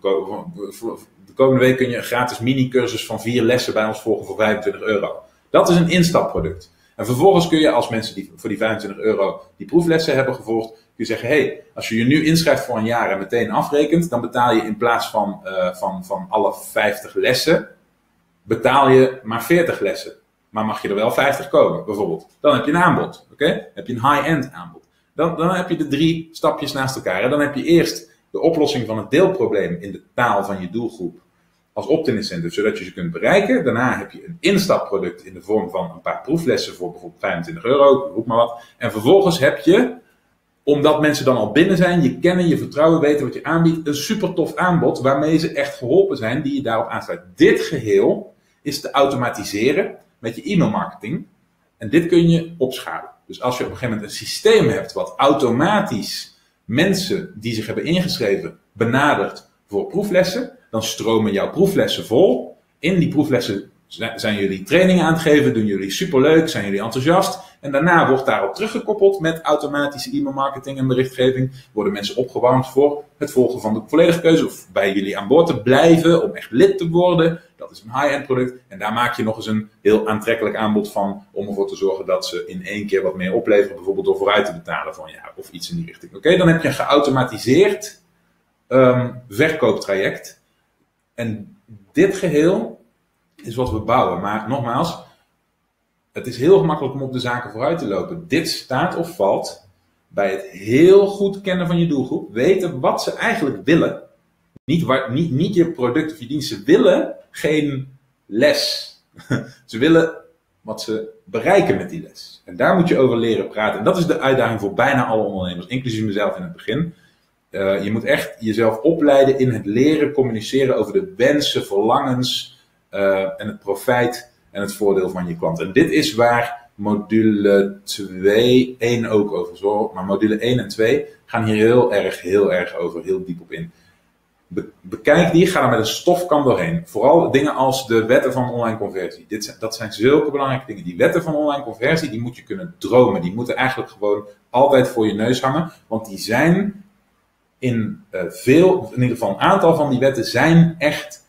de komende week kun je een gratis mini-cursus van 4 lessen bij ons volgen voor €25. Dat is een instapproduct. En vervolgens kun je als mensen die voor die €25 die proeflessen hebben gevolgd, kun je zeggen, hey, als je je nu inschrijft voor een jaar en meteen afrekent, dan betaal je in plaats van alle 50 lessen, betaal je maar 40 lessen. Maar mag je er wel 50 komen, bijvoorbeeld. Dan heb je een aanbod. Oké? Heb je een high-end aanbod. Dan heb je de 3 stapjes naast elkaar. En dan heb je eerst de oplossing van het deelprobleem in de taal van je doelgroep als opt-in incentive, zodat je ze kunt bereiken. Daarna heb je een instapproduct in de vorm van een paar proeflessen voor bijvoorbeeld €25, roep maar wat. En vervolgens heb je, omdat mensen dan al binnen zijn, je kennen, je vertrouwen, weten wat je aanbiedt, een super tof aanbod waarmee ze echt geholpen zijn, die je daarop aansluit. Dit geheel is te automatiseren met je e-mailmarketing. En dit kun je opschalen. Dus als je op een gegeven moment een systeem hebt wat automatisch mensen die zich hebben ingeschreven benadert voor proeflessen, dan stromen jouw proeflessen vol. In die proeflessen zijn jullie trainingen aan het geven, doen jullie superleuk, zijn jullie enthousiast. En daarna wordt daarop teruggekoppeld met automatische e-mailmarketing en berichtgeving. Worden mensen opgewarmd voor het volgen van de volledige keuze of bij jullie aan boord te blijven om echt lid te worden. Dat is een high-end product. En daar maak je nog eens een heel aantrekkelijk aanbod van om ervoor te zorgen dat ze in 1 keer wat meer opleveren. Bijvoorbeeld door vooruit te betalen van ja, of iets in die richting. Oké, dan heb je een geautomatiseerd verkooptraject. En dit geheel is wat we bouwen. Maar nogmaals, het is heel gemakkelijk om op de zaken vooruit te lopen. Dit staat of valt bij het heel goed kennen van je doelgroep. Weten wat ze eigenlijk willen. Niet je product of je dienst. Ze willen geen les. Ze willen wat ze bereiken met die les. En daar moet je over leren praten. En dat is de uitdaging voor bijna alle ondernemers. Inclusief mezelf in het begin. Je moet echt jezelf opleiden in het leren communiceren over de wensen, verlangens en het profijt en het voordeel van je klant. En dit is waar module 2, 1 ook over zorgt. Maar module 1 en 2 gaan hier heel erg over, heel diep op in. Bekijk die, ga er met een stofkam doorheen. Vooral dingen als de wetten van online conversie. Dat zijn zulke belangrijke dingen. Die wetten van online conversie, die moet je kunnen dromen. Die moeten eigenlijk gewoon altijd voor je neus hangen. Want die zijn in ieder geval een aantal van die wetten zijn echt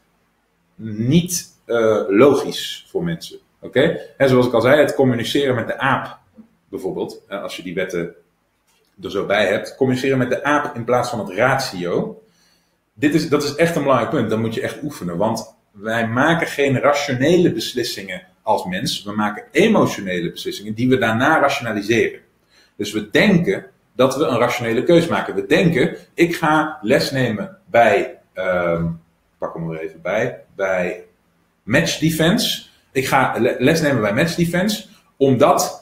niet logisch voor mensen. Oké? En zoals ik al zei, het communiceren met de aap bijvoorbeeld. Als je die wetten er zo bij hebt. Communiceren met de aap in plaats van het ratio. Dat is echt een belangrijk punt. Dat moet je echt oefenen. Want wij maken geen rationele beslissingen als mens. We maken emotionele beslissingen die we daarna rationaliseren. Dus we denken dat we een rationele keus maken. We denken, ik ga les nemen bij, pak hem er even bij Match Defense. Ik ga les nemen bij Match Defense, omdat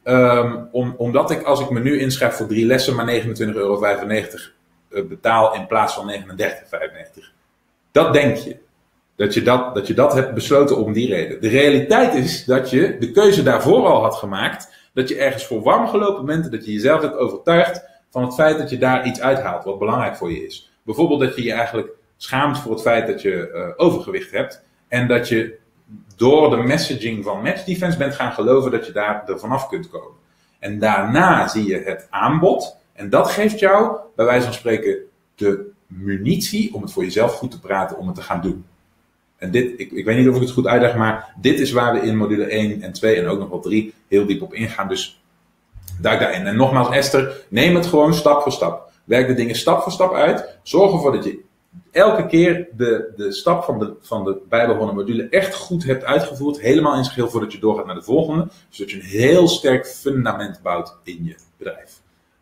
ik, als ik me nu inschrijf voor 3 lessen, maar €29,95 betaal in plaats van €39,95. Dat denk je. Dat je dat hebt besloten om die reden. De realiteit is dat je de keuze daarvoor al had gemaakt. Dat je ergens voor warm gelopen bent. Dat je jezelf hebt overtuigd van het feit dat je daar iets uithaalt wat belangrijk voor je is. Bijvoorbeeld dat je je eigenlijk schaamt voor het feit dat je overgewicht hebt. En dat je door de messaging van Match Defense bent gaan geloven dat je daar er vanaf kunt komen. En daarna zie je het aanbod. En dat geeft jou, bij wijze van spreken, de munitie om het voor jezelf goed te praten, om het te gaan doen. En dit, ik weet niet of ik het goed uitleg, maar dit is waar we in module 1 en 2 en ook nog wel 3 heel diep op ingaan. Dus duik daarin. En nogmaals Esther, neem het gewoon stap voor stap. Werk de dingen stap voor stap uit. Zorg ervoor dat je elke keer de stap van de bijbehorende module echt goed hebt uitgevoerd, helemaal in zijn geheel voordat je doorgaat naar de volgende, zodat je een heel sterk fundament bouwt in je bedrijf.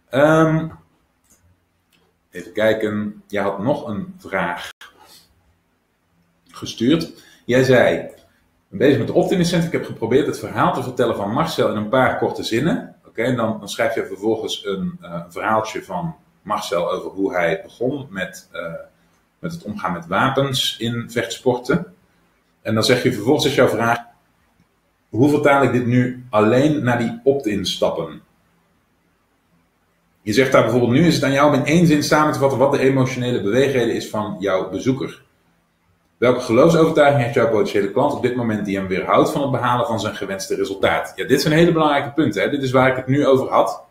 Even kijken, jij had nog een vraag gestuurd. Jij zei, ik ben bezig met de Opt-in Incentive, ik heb geprobeerd het verhaal te vertellen van Marcel in een paar korte zinnen. Oké, en dan schrijf je vervolgens een verhaaltje van Marcel over hoe hij begon met het omgaan met wapens in vechtsporten. En dan zeg je vervolgens, is jouw vraag, hoe vertaal ik dit nu alleen naar die opt-in stappen? Je zegt daar bijvoorbeeld, nu is het aan jou om in één zin samen te vatten wat de emotionele beweegreden is van jouw bezoeker. Welke geloofsovertuiging heeft jouw potentiële klant op dit moment die hem weerhoudt van het behalen van zijn gewenste resultaat? Ja, dit zijn hele belangrijke punten. Hè? Dit is waar ik het nu over had.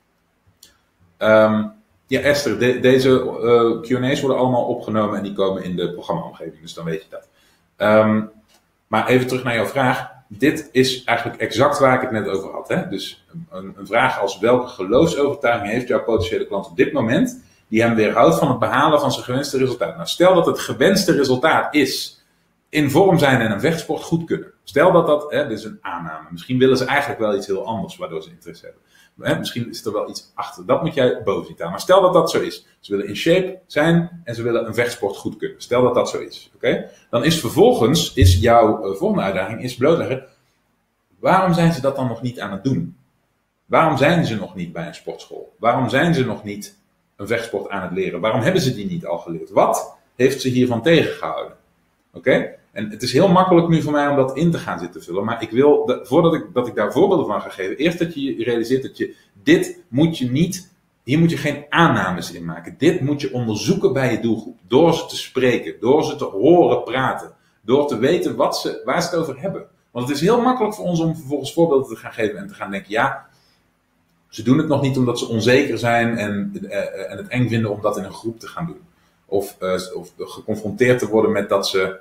Ja, Esther, deze Q&A's worden allemaal opgenomen en die komen in de programmaomgeving, dus dan weet je dat. Maar even terug naar jouw vraag. Dit is eigenlijk exact waar ik het net over had. Hè? Dus een vraag als welke geloofsovertuiging heeft jouw potentiële klant op dit moment die hem weerhoudt van het behalen van zijn gewenste resultaat. Nou, stel dat het gewenste resultaat is in vorm zijn en een vechtsport goed kunnen. Stel dat dit is een aanname. Misschien willen ze eigenlijk wel iets heel anders waardoor ze interesse hebben. Misschien is er wel iets achter. Dat moet jij boven zien aan. Maar stel dat dat zo is. Ze willen in shape zijn en ze willen een vechtsport goed kunnen. Stel dat dat zo is. Okay? Dan is vervolgens, jouw volgende uitdaging is blootleggen. Waarom zijn ze dat dan nog niet aan het doen? Waarom zijn ze nog niet bij een sportschool? Waarom zijn ze nog niet een vechtsport aan het leren? Waarom hebben ze die niet al geleerd? Wat heeft ze hiervan tegengehouden? Oké? En het is heel makkelijk nu voor mij om dat in te gaan zitten vullen. Maar ik wil, voordat ik daar voorbeelden van ga geven, eerst dat je realiseert dat hier moet je geen aannames in maken. Dit moet je onderzoeken bij je doelgroep. Door ze te spreken, door ze te horen praten, door te weten waar ze het over hebben. Want het is heel makkelijk voor ons om vervolgens voorbeelden te gaan geven en te gaan denken, ja, ze doen het nog niet omdat ze onzeker zijn en het eng vinden om dat in een groep te gaan doen. Of geconfronteerd te worden met dat ze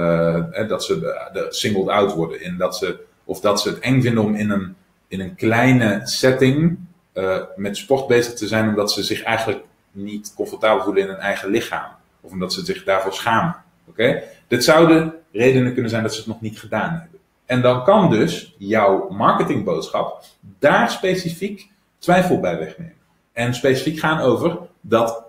singled out worden. Of dat ze het eng vinden om in een kleine setting met sport bezig te zijn, omdat ze zich eigenlijk niet comfortabel voelen in hun eigen lichaam. Of omdat ze zich daarvoor schamen. Okay? Dit zouden redenen kunnen zijn dat ze het nog niet gedaan hebben. En dan kan dus jouw marketingboodschap daar specifiek twijfel bij wegnemen. En specifiek gaan over dat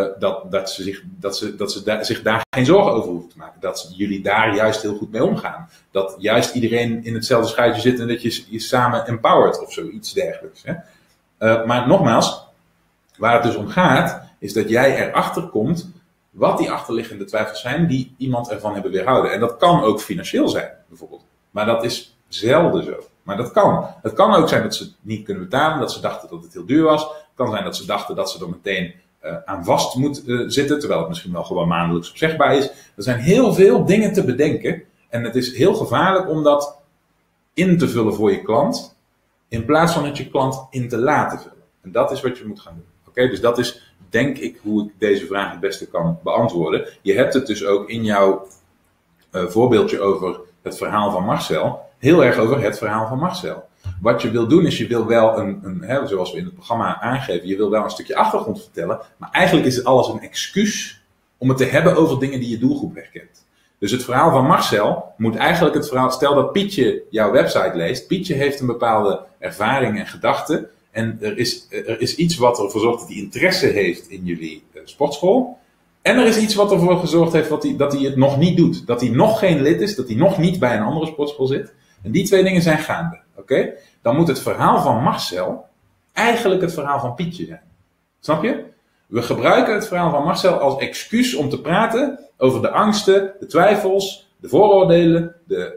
ze zich daar geen zorgen over hoeven te maken. Dat jullie daar juist heel goed mee omgaan. Dat juist iedereen in hetzelfde schuitje zit en dat je samen empowert of zoiets dergelijks. Hè? Maar nogmaals, waar het dus om gaat, is dat jij erachter komt wat die achterliggende twijfels zijn die iemand ervan hebben weerhouden. En dat kan ook financieel zijn, bijvoorbeeld. Maar dat is zelden zo. Maar dat kan. Het kan ook zijn dat ze het niet kunnen betalen, dat ze dachten dat het heel duur was. Het kan zijn dat ze dachten dat ze er meteen aan vast moet zitten, terwijl het misschien wel gewoon maandelijks opzegbaar is. Er zijn heel veel dingen te bedenken. En het is heel gevaarlijk om dat in te vullen voor je klant, in plaats van het je klant in te laten vullen. En dat is wat je moet gaan doen. Oké, dus dat is, denk ik, hoe ik deze vraag het beste kan beantwoorden. Je hebt het dus ook in jouw voorbeeldje over het verhaal van Marcel, heel erg over het verhaal van Marcel. Wat je wil doen is, je wil wel zoals we in het programma aangeven, je wil wel een stukje achtergrond vertellen, maar eigenlijk is het alles een excuus om het te hebben over dingen die je doelgroep herkent. Dus het verhaal van Marcel moet eigenlijk het verhaal, stel dat Pietje jouw website leest, Pietje heeft een bepaalde ervaring en gedachte, en er is iets wat ervoor zorgt dat hij interesse heeft in jullie sportschool. En er is iets wat ervoor gezorgd heeft dat hij het nog niet doet. Dat hij nog geen lid is, dat hij nog niet bij een andere sportschool zit. En die twee dingen zijn gaande. Okay? Dan moet het verhaal van Marcel eigenlijk het verhaal van Pietje zijn. Snap je? We gebruiken het verhaal van Marcel als excuus om te praten over de angsten, de twijfels, de vooroordelen,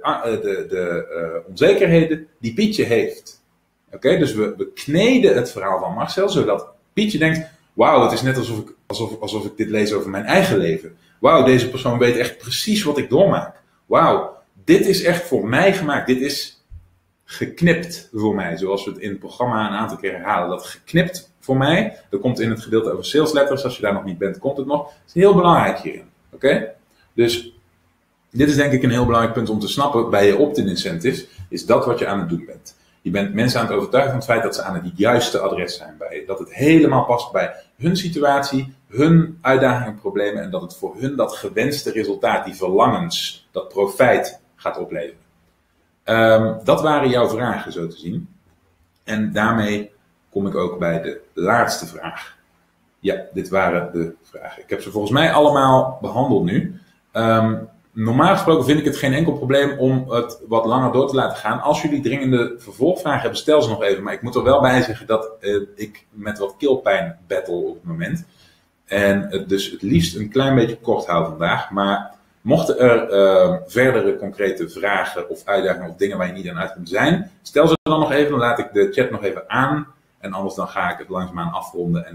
de onzekerheden die Pietje heeft. Okay? Dus we kneden het verhaal van Marcel, zodat Pietje denkt, wauw, het is net alsof ik dit lees over mijn eigen leven. Wauw, deze persoon weet echt precies wat ik doormaak. Wauw, dit is echt voor mij gemaakt. Dit is geknipt voor mij. Zoals we het in het programma een aantal keer herhalen. Dat geknipt voor mij. Dat komt in het gedeelte over sales letters. Als je daar nog niet bent, komt het nog. Dat is heel belangrijk hierin. Oké? Dus dit is denk ik een heel belangrijk punt om te snappen bij je opt-in incentives. Is dat wat je aan het doen bent. Je bent mensen aan het overtuigen van het feit dat ze aan het juiste adres zijn bij je. Dat het helemaal past bij hun situatie, hun uitdagingen en problemen en dat het voor hun dat gewenste resultaat, die verlangens, dat profijt gaat opleveren. Dat waren jouw vragen, zo te zien. En daarmee kom ik ook bij de laatste vraag. Ja, dit waren de vragen. Ik heb ze volgens mij allemaal behandeld nu. Normaal gesproken vind ik het geen enkel probleem om het wat langer door te laten gaan. Als jullie dringende vervolgvragen hebben, stel ze nog even. Maar ik moet er wel bij zeggen dat ik met wat keelpijn battle op het moment. En dus het liefst een klein beetje kort hou vandaag. Maar mochten er verdere concrete vragen of uitdagingen of dingen waar je niet aan uit kunt zijn, stel ze dan nog even. Dan laat ik de chat nog even aan. En anders dan ga ik het langzaamaan afronden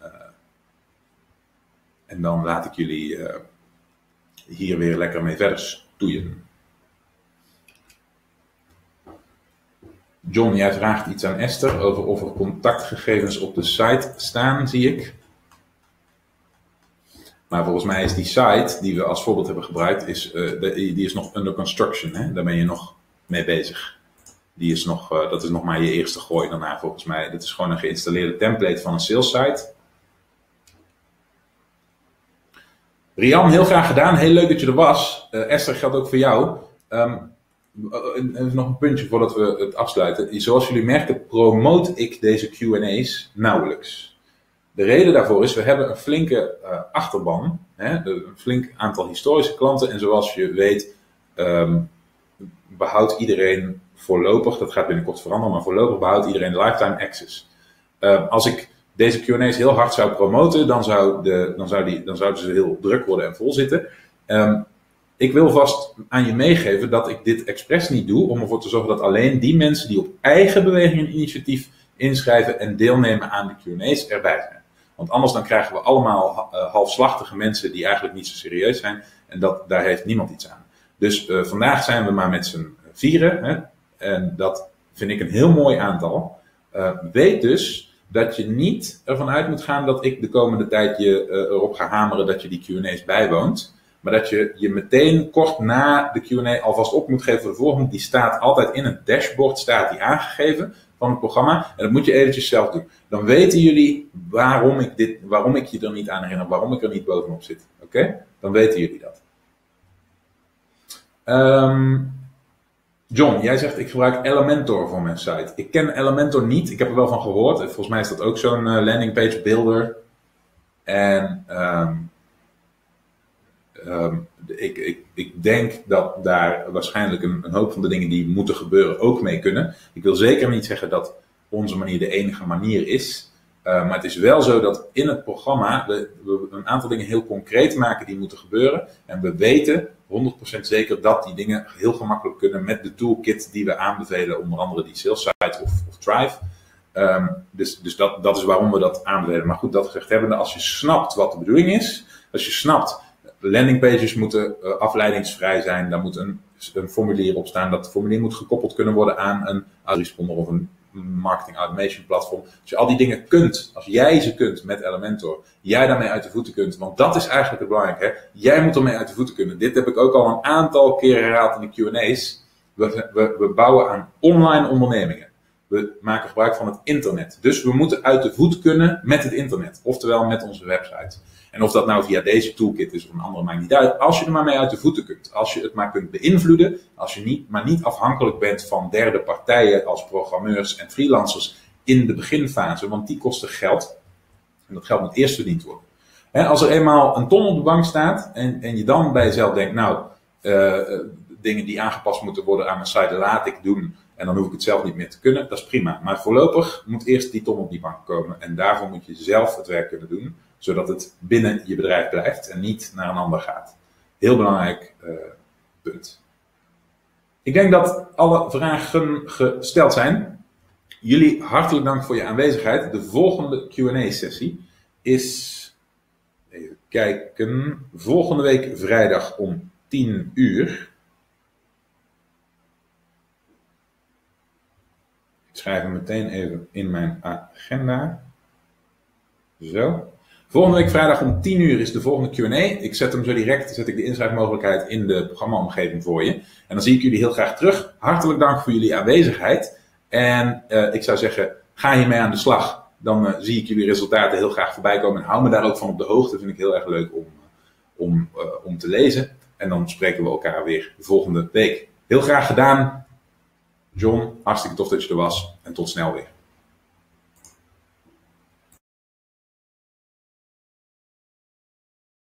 en dan laat ik jullie hier weer lekker mee verder stoeien. John, jij vraagt iets aan Esther over of er contactgegevens op de site staan, zie ik. Maar volgens mij is die site die we als voorbeeld hebben gebruikt, die is nog under construction. Hè? Daar ben je nog mee bezig. Dat is nog maar je eerste gooi daarna volgens mij. Dat is gewoon een geïnstalleerde template van een sales site. Rian, heel graag gedaan. Heel leuk dat je er was. Esther, geldt ook voor jou. Even nog een puntje voordat we het afsluiten. Zoals jullie merken, promote ik deze Q&A's nauwelijks. De reden daarvoor is, we hebben een flinke achterban. Een flink aantal historische klanten. En zoals je weet, behoudt iedereen voorlopig, dat gaat binnenkort veranderen, maar voorlopig behoudt iedereen lifetime access. Als ik deze Q&A's heel hard zou promoten, dan zouden ze heel druk worden en vol zitten. Ik wil vast aan je meegeven dat ik dit expres niet doe, om ervoor te zorgen dat alleen die mensen die op eigen beweging en initiatief inschrijven en deelnemen aan de Q&A's erbij zijn. Want anders dan krijgen we allemaal halfslachtige mensen die eigenlijk niet zo serieus zijn en daar heeft niemand iets aan. Dus vandaag zijn we maar met z'n vieren, hè? En dat vind ik een heel mooi aantal. Weet dus dat je niet ervan uit moet gaan dat ik de komende tijd je erop ga hameren dat je die Q&A's bijwoont. Maar dat je meteen kort na de Q&A alvast op moet geven voor de volgende. Die staat altijd in een dashboard, staat die aangegeven van het programma. En dat moet je eventjes zelf doen. Dan weten jullie waarom ik je er niet aan herinner, waarom ik er niet bovenop zit. Oké? Dan weten jullie dat. John, jij zegt ik gebruik Elementor voor mijn site. Ik ken Elementor niet, ik heb er wel van gehoord. Volgens mij is dat ook zo'n landing page builder. En ik denk dat daar waarschijnlijk een hoop van de dingen die moeten gebeuren ook mee kunnen. Ik wil zeker niet zeggen dat onze manier de enige manier is. Maar het is wel zo dat in het programma we een aantal dingen heel concreet maken die moeten gebeuren. En we weten 100% zeker dat die dingen heel gemakkelijk kunnen met de toolkit die we aanbevelen. Onder andere die sales site of Thrive. Dus dat is waarom we dat aanbevelen. Maar goed, dat gezegd hebbende, als je snapt wat de bedoeling is. Als je snapt, landingpages moeten afleidingsvrij zijn. Daar moet een formulier op staan. Dat formulier moet gekoppeld kunnen worden aan een autoresponder of een marketing automation platform. Als je al die dingen kunt, als jij ze kunt met Elementor, jij daarmee uit de voeten kunt, want dat is eigenlijk het belangrijke. Hè? Jij moet ermee uit de voeten kunnen. Dit heb ik ook al een aantal keren herhaald in de Q&A's. We bouwen aan online ondernemingen. We maken gebruik van het internet. Dus we moeten uit de voet kunnen met het internet. Oftewel met onze website. En of dat nou via deze toolkit is of een andere, maakt niet uit. Als je er maar mee uit de voeten kunt. Als je het maar kunt beïnvloeden. Als je niet afhankelijk bent van derde partijen als programmeurs en freelancers in de beginfase. Want die kosten geld. En dat geld moet eerst verdiend worden. Als er eenmaal een ton op de bank staat en je dan bij jezelf denkt, nou, dingen die aangepast moeten worden aan mijn site laat ik doen. En dan hoef ik het zelf niet meer te kunnen. Dat is prima. Maar voorlopig moet eerst die ton op die bank komen. En daarvoor moet je zelf het werk kunnen doen. Zodat het binnen je bedrijf blijft en niet naar een ander gaat. Heel belangrijk punt. Ik denk dat alle vragen gesteld zijn. Jullie hartelijk dank voor je aanwezigheid. De volgende Q&A-sessie is, even kijken, volgende week vrijdag om 10 uur. Ik schrijf hem meteen even in mijn agenda. Zo. Volgende week vrijdag om 10 uur is de volgende Q&A. Ik zet hem zo direct, zet ik de inschrijfmogelijkheid in de programmaomgeving voor je. En dan zie ik jullie heel graag terug. Hartelijk dank voor jullie aanwezigheid. En ik zou zeggen, ga hiermee aan de slag. dan zie ik jullie resultaten heel graag voorbij komen. En hou me daar ook van op de hoogte. Vind ik heel erg leuk om te lezen. En dan spreken we elkaar weer de volgende week. Heel graag gedaan. John, hartstikke tof dat je er was. En tot snel weer.